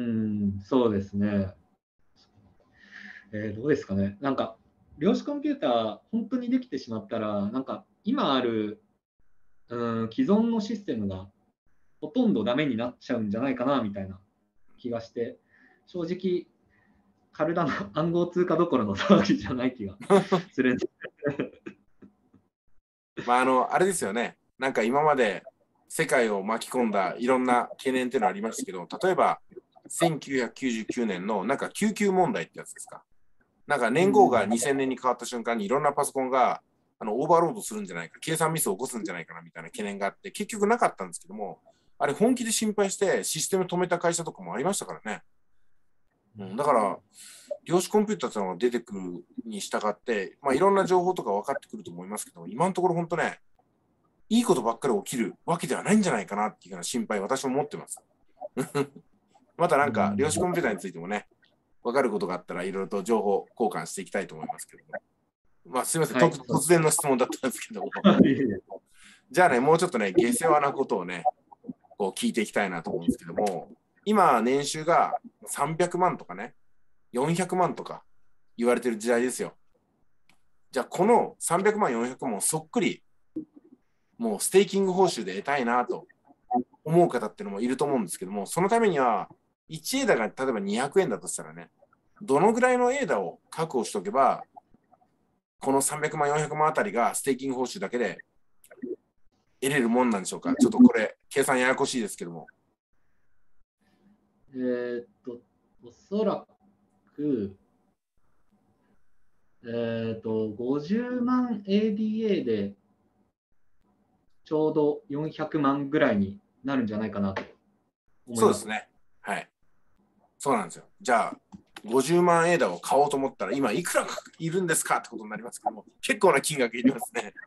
そうですね。えー、どうですかね。なんか、量子コンピューター、本当にできてしまったら、なんか、今ある、うん、既存のシステムがほとんどダメになっちゃうんじゃないかな、みたいな気がして、正直、カルダの暗号通貨どころの騒ぎじゃない気がするんです。 まあ、あの、あれですよね。なんか今まで世界を巻き込んだいろんな懸念っていうのはありましたけど、例えばせんきゅうひゃくきゅうじゅうきゅうねんのなんか救急問題ってやつですか。なんか年号がにせんねんに変わった瞬間にいろんなパソコンがあのオーバーロードするんじゃないか、計算ミスを起こすんじゃないかなみたいな懸念があって、結局なかったんですけども、あれ本気で心配してシステム止めた会社とかもありましたからね。うん、だから、量子コンピューターっていうのが出てくるに従って、まあ、いろんな情報とか分かってくると思いますけど、今のところ本当ね、いいことばっかり起きるわけではないんじゃないかなっていうような心配、私も持ってます。またなんか、量子コンピューターについてもね、分かることがあったらいろいろと情報交換していきたいと思いますけども。まあ、すみません、はい、突然の質問だったんですけども。じゃあね、もうちょっとね、下世話なことをね、こう聞いていきたいなと思うんですけども、今、年収がさんびゃくまんとかね、よんひゃくまんとか言われてる時代ですよ。じゃあ、このさんびゃくまん、よんひゃくまんをそっくり、もうステーキング報酬で得たいなと思う方っていうのもいると思うんですけども、そのためには、いちエーダが例えばにひゃくえんだとしたらね、どのぐらいのエーダを確保しておけば、このさんびゃくまん、よんひゃくまんあたりがステーキング報酬だけで得れるもんなんでしょうか。ちょっとこれ、計算ややこしいですけども。 えー、っと、おそらく、えー、っと、ごじゅうまん エーディーエー でちょうどよんひゃくまんぐらいになるんじゃないかなと思います。 そうですね。はい。そうなんですよ。じゃあ、ごじゅうまんエーダを買おうと思ったら、今いくらいるんですかってことになりますけども、結構な金額いりますね。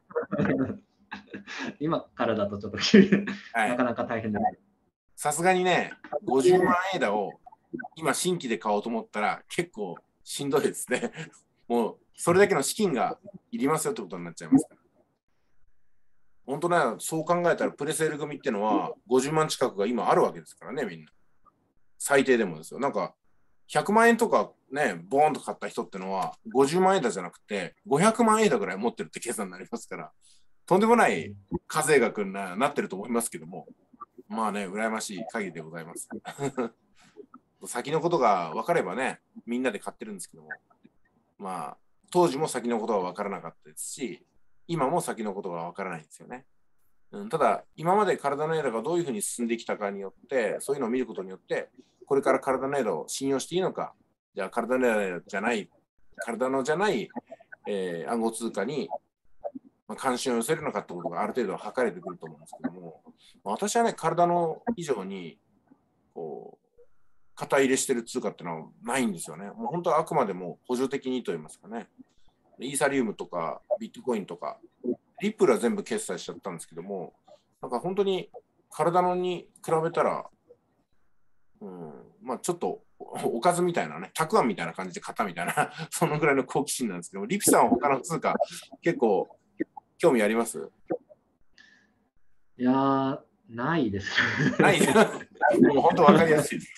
今からだとちょっとなかなか大変だね。 さすがにね、ごじゅうまんエーダを今新規で買おうと思ったら結構しんどいですね。もうそれだけの資金がいりますよってことになっちゃいますから。本当ね、そう考えたらプレセール組ってのはごじゅうまん近くが今あるわけですからね、みんな。最低でもですよ。なんかひゃくまん円とかね、ボーンと買った人ってのはごじゅうまん円だじゃなくてごひゃくまん円だぐらい持ってるって計算になりますから、とんでもない課税額に な, なってると思いますけども、まあね、羨ましい限りでございます。先のことが分かればね、みんなで買ってるんですけども、まあ、当時も先のことは分からなかったですし、今も先のことが分からないんですよね。うん、ただ、今まで体のエラーがどういうふうに進んできたかによって、そういうのを見ることによって、これから体のエラーを信用していいのか、じゃあ体のエラーじゃない、体のじゃない、えー暗号通貨に関心を寄せるのかってことがある程度測れてくると思うんですけども、私はね、体の以上に、こう、肩入れしてる通貨ってのはないんですよね。もう本当はあくまでも補助的にと言いますかね。イーサリウムとかビットコインとか、リップルは全部決済しちゃったんですけども、なんか本当に体のに比べたら、うん、まあちょっとおかずみたいなね、たくあんみたいな感じで型みたいな、そのぐらいの好奇心なんですけども、リピさんは他の通貨結構興味あります？ いやー、ないです。 ない。もう本当わかりやすいです。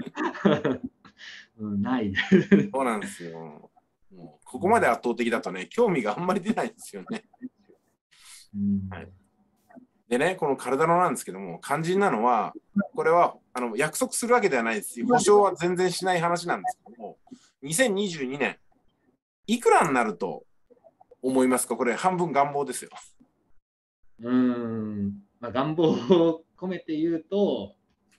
うん、ないです。 そうなんですよ。もうここまで圧倒的だとね、興味があんまり出ないんですよね。 うんはい、でね、この体のなんですけども、肝心なのは、これはあの約束するわけではないですし、保証は全然しない話なんですけども、にせんにじゅうにねん、いくらになると思いますか？これ、半分願望ですよ。 うーん、まあ、願望を込めて言うと、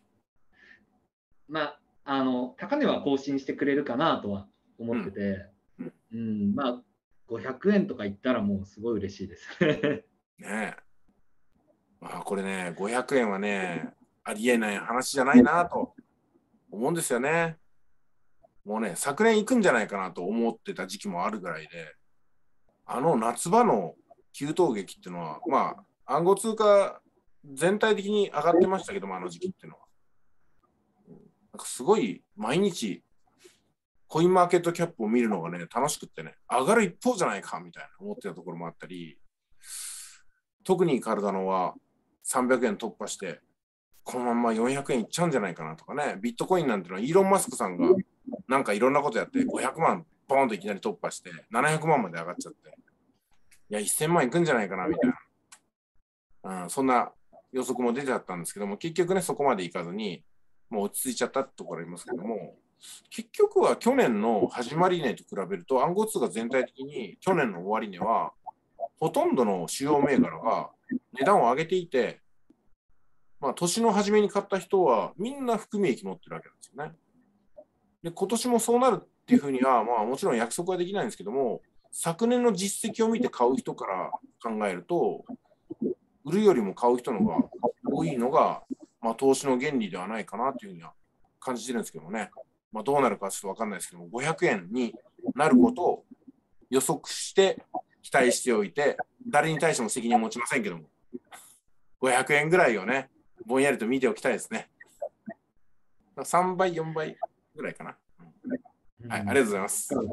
まあ、あの高値は更新してくれるかなとは思ってて、 うんうん、まあ、ごひゃくえんとかいったらもうすごい嬉しいです。 ねえ。まあ、これね、ごひゃくえんはね、ありえない話じゃないなと思うんですよね。もうね、昨年行くんじゃないかなと思ってた時期もあるぐらいで、あの夏場の急騰劇っていうのは、まあ、暗号通貨全体的に上がってましたけども、あの時期っていうのは。なんかすごい毎日、コインマーケットキャップを見るのがね、楽しくってね、上がる一方じゃないかみたいな思ってたところもあったり、特に体のはさんびゃくえん突破して、このまんまよんひゃくえんいっちゃうんじゃないかなとかね、ビットコインなんてのはイーロン・マスクさんがなんかいろんなことやってごひゃくまんボーンといきなり突破してななひゃくまんまで上がっちゃって、いや、せんまんいくんじゃないかなみたいな、うん、そんな予測も出てあったんですけども、結局ね、そこまでいかずに、もう落ち着いちゃったってところありますけども、結局は去年の始まり値と比べると、暗号通貨全体的に去年の終値は、ほとんどの主要銘柄が値段を上げていて、まあ、年の初めに買った人はみんな含み益持ってるわけなんですよね。で、今年もそうなるっていうふうには、まあ、もちろん約束はできないんですけども、昨年の実績を見て買う人から考えると、売るよりも買う人のが多いのが、まあ、投資の原理ではないかなというふうには感じてるんですけどもね。まあ、どうなるかちょっと分かんないですけども、ごひゃくえんになることを予測して期待しておいて、誰に対しても責任を持ちませんけども、ごひゃくえんぐらいをね、ぼんやりと見ておきたいですね。さんばい、よんばいぐらいかな。うん、はい、ありがとうございます。はい、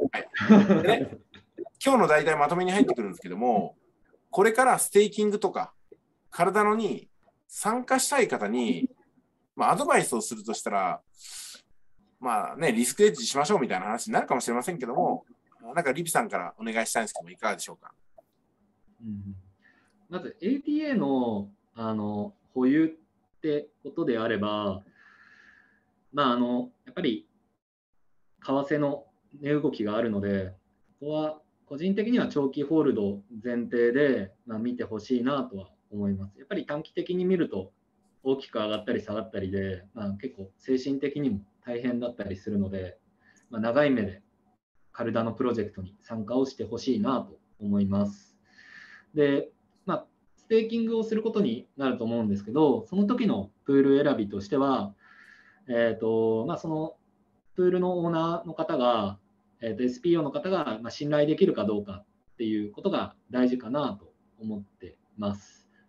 でね、今日の大体まとめに入ってくるんですけども、これからステーキングとか、体のに参加したい方に、まあ、アドバイスをするとしたら、まあね、リスクエッジしましょうみたいな話になるかもしれませんけども、なんかリピさんからお願いしたいんですけども、いかがでしょうか。 うん、まず エーティーエー の、あの保有ってことであれば、まあ、あのやっぱり為替の値動きがあるので、ここは個人的には長期ホールド前提で、まあ、見てほしいなとは思います。やっぱり短期的に見ると大きく上がったり下がったりで、まあ、結構精神的にも大変だったりするので、まあ、長い目でカルダのプロジェクトに参加をしてほしいなと思います。で、まあ、ステーキングをすることになると思うんですけど、その時のプール選びとしては、えーとまあ、そのプールのオーナーの方が、えーと エスピーオー の方がまあ信頼できるかどうかっていうことが大事かなと思ってます。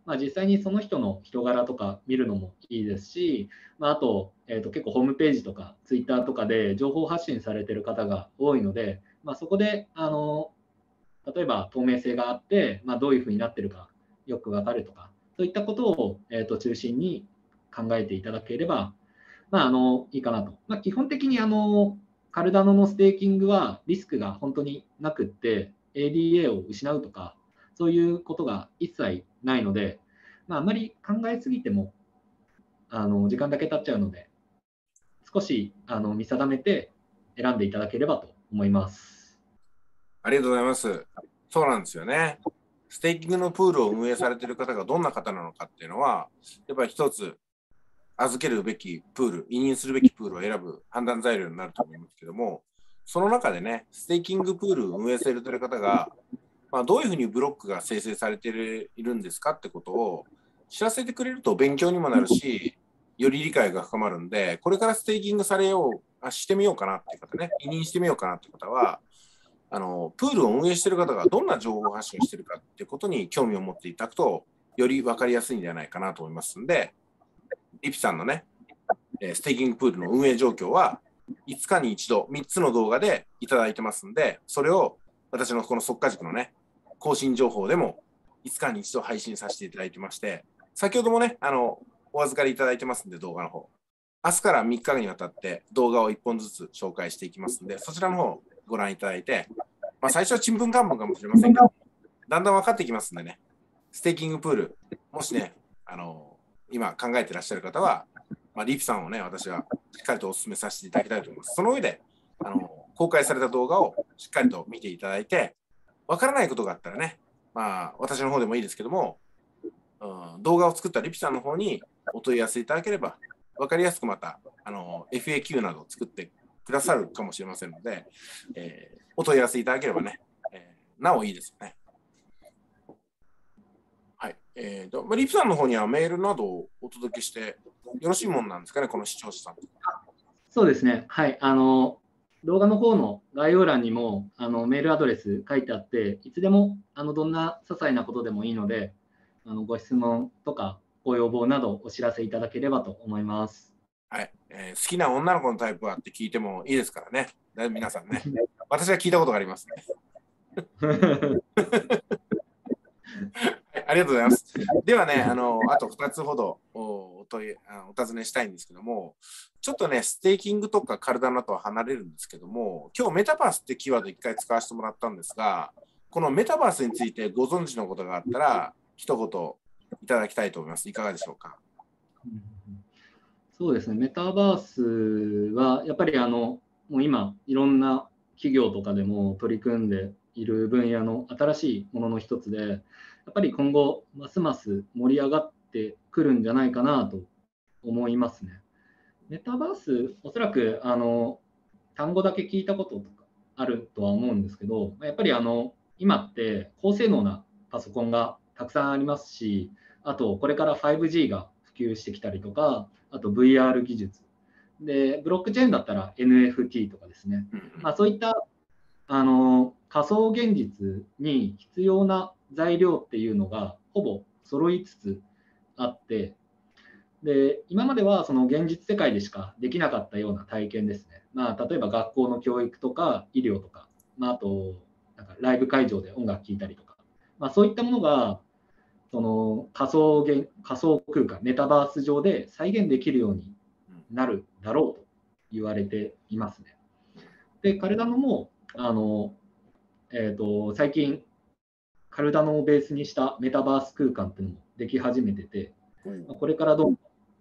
まあ、実際にその人の人柄とか見るのもいいですし、まあ、あと、えーと、結構ホームページとかツイッターとかで情報発信されている方が多いので、まあ、そこであの例えば透明性があって、まあ、どういうふうになってるかよくわかるとか、そういったことを、えーと、中心に考えていただければ、まあ、あのいいかなと。まあ、基本的にあのカルダノのステーキングはリスクが本当になくって、エーディーエー を失うとか、そういうことが一切ないので、まあ、あまり考えすぎてもあの時間だけ経っちゃうので、少しあの見定めて選んでいただければと思います。 ありがとうございます。そうなんですよね。ステーキングのプールを運営されている方がどんな方なのかっていうのは、やっぱり一つ預けるべきプール、委任するべきプールを選ぶ判断材料になると思いますけども、その中でね、ステーキングプールを運営されている方が、まあ、どういうふうにブロックが生成されているんですかってことを知らせてくれると勉強にもなるし、より理解が深まるんで、これからステーキングされよう、あしてみようかなっていう方ね、委任してみようかなっていう方は、あのプールを運営している方がどんな情報発信をしているかっていうことに興味を持っていただくと、より分かりやすいんじゃないかなと思いますんで、リピさんのね、ステーキングプールの運営状況はいつかに一度みっつの動画でいただいてますんで、それを私のこの速稼塾のね、更新情報でもいつかに一度配信させていただいてまして、先ほどもね、あのお預かりいただいてますんで、動画の方。明日からみっかにわたって動画をいっぽんずつ紹介していきますんで、そちらの方ご覧いただいて、まあ、最初はちんぷんかんぷんかもしれませんけど、だんだん分かってきますんでね、ステーキングプール、もしね、あの今考えてらっしゃる方は、まあ、リピさんをね、私はしっかりとお勧めさせていただきたいと思います。その上で、あの公開された動画をしっかりと見ていただいて、分からないことがあったらね、まあ、私の方でもいいですけども、うん、動画を作ったリピさんの方にお問い合わせいただければ、分かりやすくまたあの エフエーキュー などを作ってくださるかもしれませんので、えー、お問い合わせいただければね、えー、なおいいですよね。はい。えーとまあ、リピさんの方にはメールなどをお届けしてよろしいものなんですかね、この視聴者さん。 そうですね。はい。あの動画の方の概要欄にもあのメールアドレス書いてあって、いつでもあのどんな些細なことでもいいので、あのご質問とかご要望などお知らせいただければと思います。 はい、えー、好きな女の子のタイプはって聞いてもいいですからね、皆さんね。私は聞いたことがありますね。はい、ありがとうございます。ではね、あのあとふたつほどおお問いお尋ねしたいんですけども、ちょっとね、ステーキングとかカルダナとは離れるんですけども、今日メタバースってキーワードいっかい使わせてもらったんですが、このメタバースについてご存知のことがあったら、一言いただきたいと思います。いかがでしょうか。 そうですね、メタバースはやっぱりあのもう今、いろんな企業とかでも取り組んでいる分野の新しいものの一つで、やっぱり今後、ますます盛り上がってくるんじゃないかなと思いますね。メタバース、おそらくあの単語だけ聞いたこととかあるとは思うんですけど、やっぱりあの今って高性能なパソコンがたくさんありますし、あとこれから ファイブジー が普及してきたりとか、あと ブイアール 技術で、ブロックチェーンだったら エヌエフティー とかですね、まあ、そういったあの仮想現実に必要な材料っていうのがほぼ揃いつつあって、で今まではその現実世界でしかできなかったような体験ですね、まあ、例えば学校の教育とか医療とか、まあ、あとなんかライブ会場で音楽聴いたりとか、まあ、そういったものがその仮想現仮想空間メタバース上で再現できるようになるだろうと言われていますね。でカルダノもあの、えーと、最近カルダノをベースにしたメタバース空間っていうのもでき始めてて、これからどんどん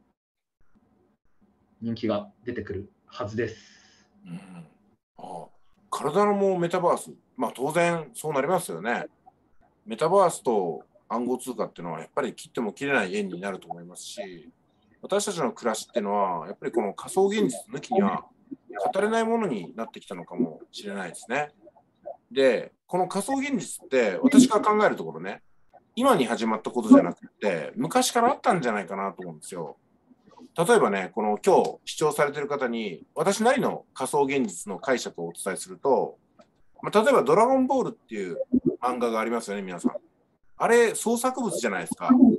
人気が出てくるはずです。 うん、ああ、カルダノもメタバース、まあ当然そうなりますよね。メタバースと暗号通貨っていうのはやっぱり切っても切れない縁になると思いますし、私たちの暮らしっていうのはやっぱりこの仮想現実抜きには語れないものになってきたのかもしれないですね。で、この仮想現実って私が考えるところね、今に始まったことじゃなくて昔からあったんじゃないかなと思うんですよ。例えばね、この今日視聴されている方に私なりの仮想現実の解釈をお伝えすると、まあ、例えばドラゴンボールっていう漫画がありますよね、皆さん。あれ創作物じゃないですか。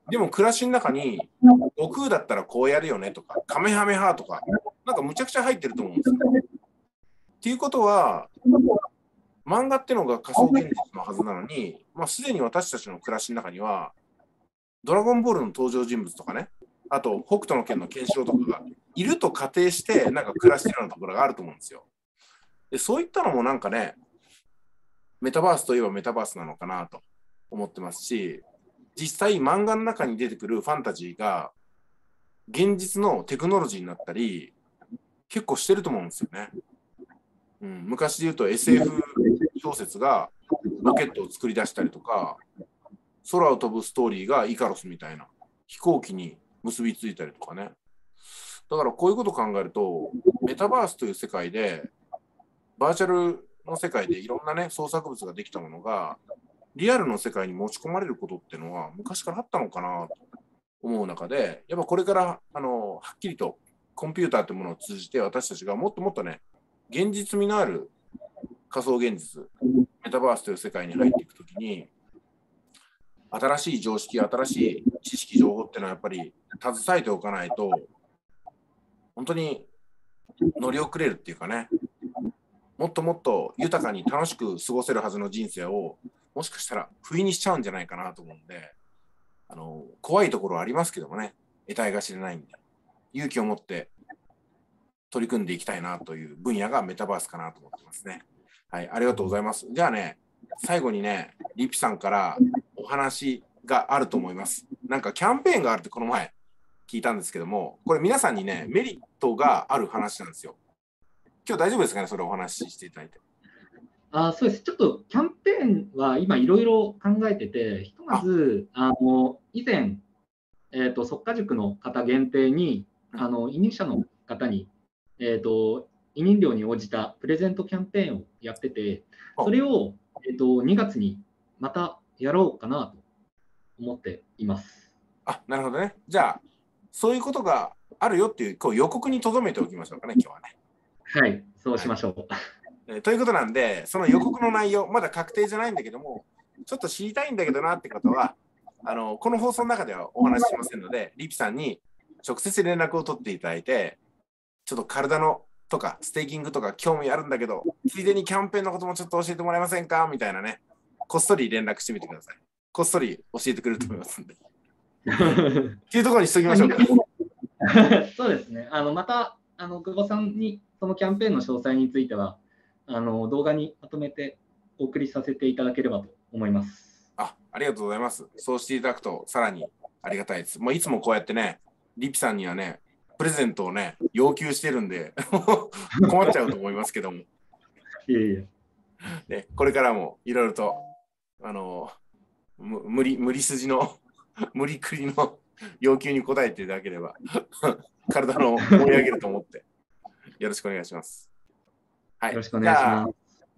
でも暮らしの中に悟空だったらこうやるよねとかカメハメハとかなんかむちゃくちゃ入ってると思うんですよ。っていうことは漫画ってのが仮想現実のはずなのに、まあ、すでに私たちの暮らしの中にはドラゴンボールの登場人物とかね、あと北斗の拳のケンシロウとかがいると仮定してなんか暮らしてるようなところがあると思うんですよ。でそういったのもなんかね、メタバースといえばメタバースなのかなと思ってますし、実際漫画の中に出てくるファンタジーが現実のテクノロジーになったり結構してると思うんですよね。うん、昔で言うと エスエフ 小説がロケットを作り出したりとか、空を飛ぶストーリーがイカロスみたいな飛行機に結びついたりとかね。だからこういうことを考えるとメタバースという世界でバーチャルの世界でいろんなね創作物ができたものがリアルの世界に持ち込まれることっていうのは昔からあったのかなと思う中で、やっぱこれからあのはっきりとコンピューターというものを通じて私たちがもっともっとね現実味のある仮想現実メタバースという世界に入っていくときに新しい常識新しい知識情報っていうのはやっぱり携えておかないと本当に乗り遅れるっていうかね、もっともっと豊かに楽しく過ごせるはずの人生をもしかしたら不意にしちゃうんじゃないかなと思うんで、あの怖いところはありますけどもね、得体が知れないんで勇気を持って取り組んでいきたいなという分野がメタバースかなと思ってますね。はい、ありがとうございます。じゃあね、最後にね、リピさんからお話があると思います。なんかキャンペーンがあるってこの前聞いたんですけども、これ皆さんにね、メリットがある話なんですよ。今日大丈夫ですかね、それをお話ししていただいて。 あ、そうです。ちょっとキャンペーンは今いろいろ考えてて、ひとまず、あの以前、えーと、速稼塾の方限定に、あの委任者の方に、えーと、委任料に応じたプレゼントキャンペーンをやってて、それを、えーと、にがつにまたやろうかなと思っています。 あ、なるほどね。じゃあ、そういうことがあるよっていう、こう予告に留めておきましょうかね、今日はね。 はい、そうしましょう。はいえー、ということなんで、その予告の内容、まだ確定じゃないんだけども、ちょっと知りたいんだけどなって方は、あのこの放送の中ではお話ししませんので、リピさんに直接連絡を取っていただいて、ちょっと体のとかステーキングとか興味あるんだけど、ついでにキャンペーンのこともちょっと教えてもらえませんかみたいなね、こっそり連絡してみてください。こっそり教えてくれると思いますんで。っていうところにしときましょうか。 そうですね。あのまたあの久保さんにそのキャンペーンの詳細についてはあの動画にまとめてお送りさせていただければと思います。 あ、ありがとうございます。そうしていただくとさらにありがたいです。もういつもこうやってね、リピさんにはね、プレゼントをね、要求してるんで困っちゃうと思いますけども。 いえいえ。 で、これからもいろいろと、あの、無理、無理筋の、無理くりの要求に応えていただければ、体の盛り上げると思って、よろしくお願いします。 はい。よろしくお願いします。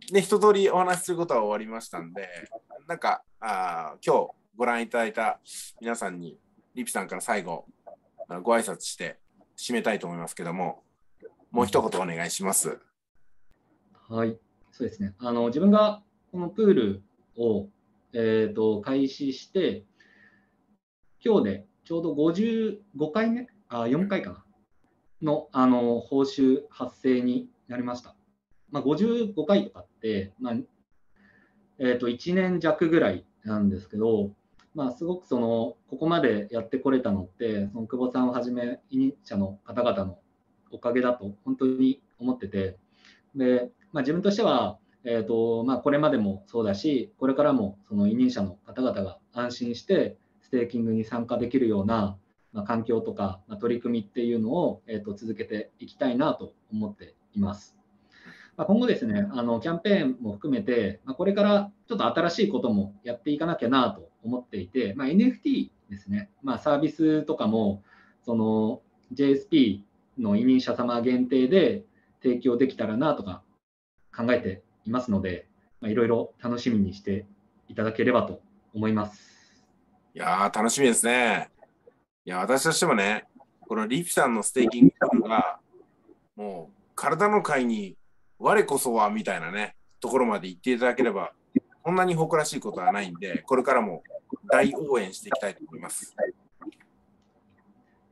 ね、一通りお話しすることは終わりましたんで、なんかあ今日ご覧いただいた皆さんにリピさんから最後ご挨拶して締めたいと思いますけども、もう一言お願いします。 はい、そうですね。あの自分がこのプールを、えー、と開始して今日でちょうどごじゅうごかいめ、あよんかいかなの、あの報酬発生になりました。まあ、ごじゅうごかいとかって、まあえー、といちねん弱ぐらいなんですけど、まあ、すごくそのここまでやってこれたのって、その久保さんをはじめ、委任者の方々のおかげだと本当に思ってて、でまあ、自分としては、えーとまあ、これまでもそうだし、これからもその委任者の方々が安心してステーキングに参加できるような、まあ、環境とか、まあ、取り組みっていうのを、えーと続けていきたいなと思っています。まあ、今後ですね、あのキャンペーンも含めて、まあ、これからちょっと新しいこともやっていかなきゃなと思っていて、まあ、エヌエフティー ですね、まあ、サービスとかもその ジェイエスピー の委任者様限定で提供できたらなとか考えていますので、まあ、いろいろ楽しみにしていただければと思います。 いやー楽しみですね。いや私としてもね、このリピさんのステーキングプールがもう体の会に我こそはみたいなねところまで行っていただければこんなに誇らしいことはないんで、これからも大応援していきたいと思います。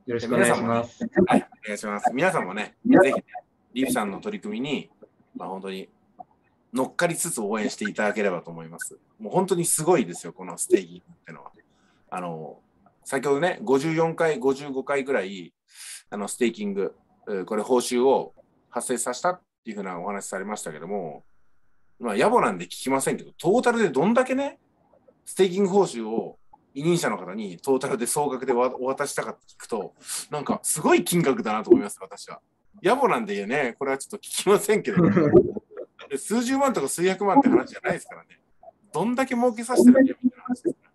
よろしくお願いします。 ね、はい、お願いします。皆さんもね、ぜひ、ね、リープさんの取り組みに、まあ、本当に乗っかりつつ応援していただければと思います。もう本当にすごいですよ、このステーキっていうのは。あの、先ほどね、ごじゅうよんかい、ごじゅうごかいぐらい、あのステーキング、これ報酬を発生させたっていうふうなお話されましたけども、まあ、野暮なんで聞きませんけど、トータルでどんだけね、ステーキング報酬を委任者の方にトータルで総額でお渡ししたかって聞くと、なんかすごい金額だなと思います、私は。野暮なんでね、これはちょっと聞きませんけど、数十万とか数百万って話じゃないですからね。どんだけ儲けさせてるんだよみたいな話ですから。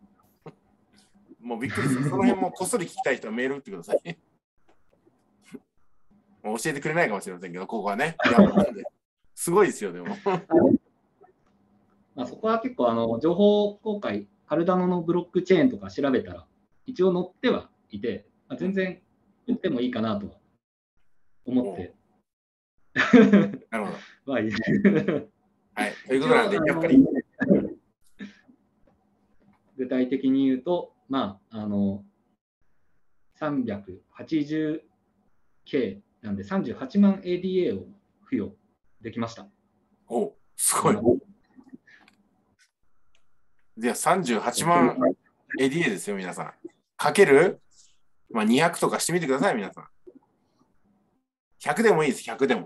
もうびっくりです。その辺もこっそり聞きたい人はメール打ってください。もう教えてくれないかもしれませんけど、ここはね。すごいですよ、でも。 まあそこは結構あの情報公開、カルダノのブロックチェーンとか調べたら、一応載ってはいて、まあ、全然売ってもいいかなとは思って。 なるほど。 まあいいはい。ということなんで、やっぱり。 具体的に言うと、まあ、あの、さんびゃくはちじゅうケー なんでさんじゅうはちまん エーディーエー を付与できました。 お、すごい。じゃあさんじゅうはちまん エーディーエー ですよ、皆さん。かける、まあ、にひゃくとかしてみてください、皆さん。ひゃくでもいいです、ひゃくでも。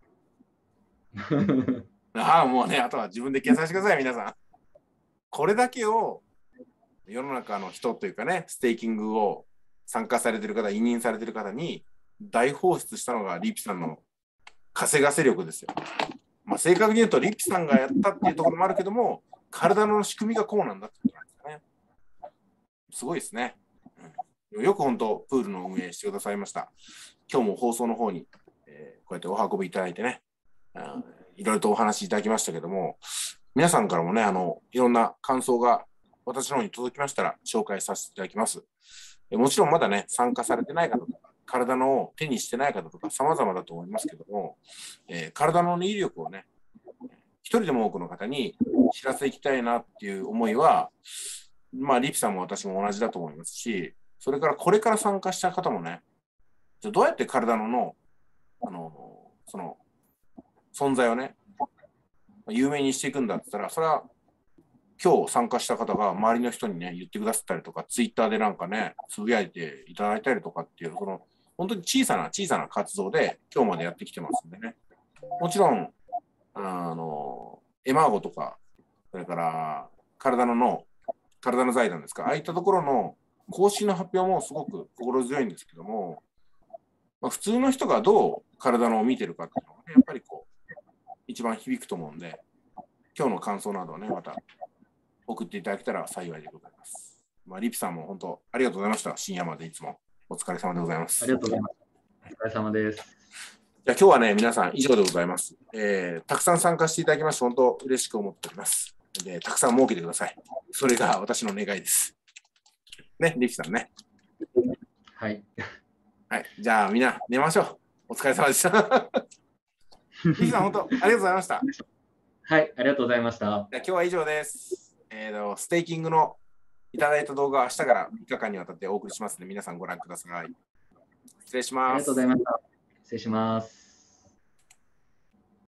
ああ、もうね、あとは自分で計算してください、皆さん。これだけを世の中の人というかね、ステーキングを参加されてる方、委任されてる方に大放出したのがリッピさんの稼がせ力ですよ。まあ、正確に言うと、リッピさんがやったっていうところもあるけども、体の仕組みがこうなんだってことなんですかね。すごいですね。うん、よく本当、プールの運営してくださいました。今日も放送の方に、えー、こうやってお運びいただいてね、いろいろとお話しいただきましたけども、皆さんからもね、あのいろんな感想が私の方に届きましたら紹介させていただきます。もちろんまだね、参加されてない方とか、体の手にしてない方とか、様々だと思いますけども、えー、体の威力をね、一人でも多くの方に知らせていきたいなっていう思いは、まあ、リピさんも私も同じだと思いますし、それからこれから参加した方もね、じゃどうやって体のの、あの、その、存在をね、有名にしていくんだって言ったら、それは今日参加した方が周りの人にね、言ってくださったりとか、ツイッターでなんかね、つぶやいていただいたりとかっていう、その、本当に小さな小さな活動で今日までやってきてますんでね。もちろん、あの、エマーゴとか、それから体の脳、体の財団ですか、ああいったところの公式の発表もすごく心強いんですけども、まあ、普通の人がどう体のを見てるかっていうのがね、やっぱりこう、一番響くと思うんで、今日の感想などをね、また送っていただけたら幸いでございます。まあ、リピさんも本当ありがとうございました。深夜までいつもお疲れ様でございます。 ありがとうございます。お疲れ様です。 じゃあ今日はね、皆さん以上でございます。えー、たくさん参加していただきまして、本当嬉しく思っております。で、たくさん儲けてください。それが私の願いです。ね、リピさんね。 はい。 はい。じゃあみんな寝ましょう。お疲れ様でした。リピさん、本当ありがとうございました。 はい、ありがとうございました。 じゃあ今日は以上です。えーと、ステーキングのいただいた動画は明日からみっかかんにわたってお送りしますので、皆さんご覧ください。失礼します。 ありがとうございました。失礼します。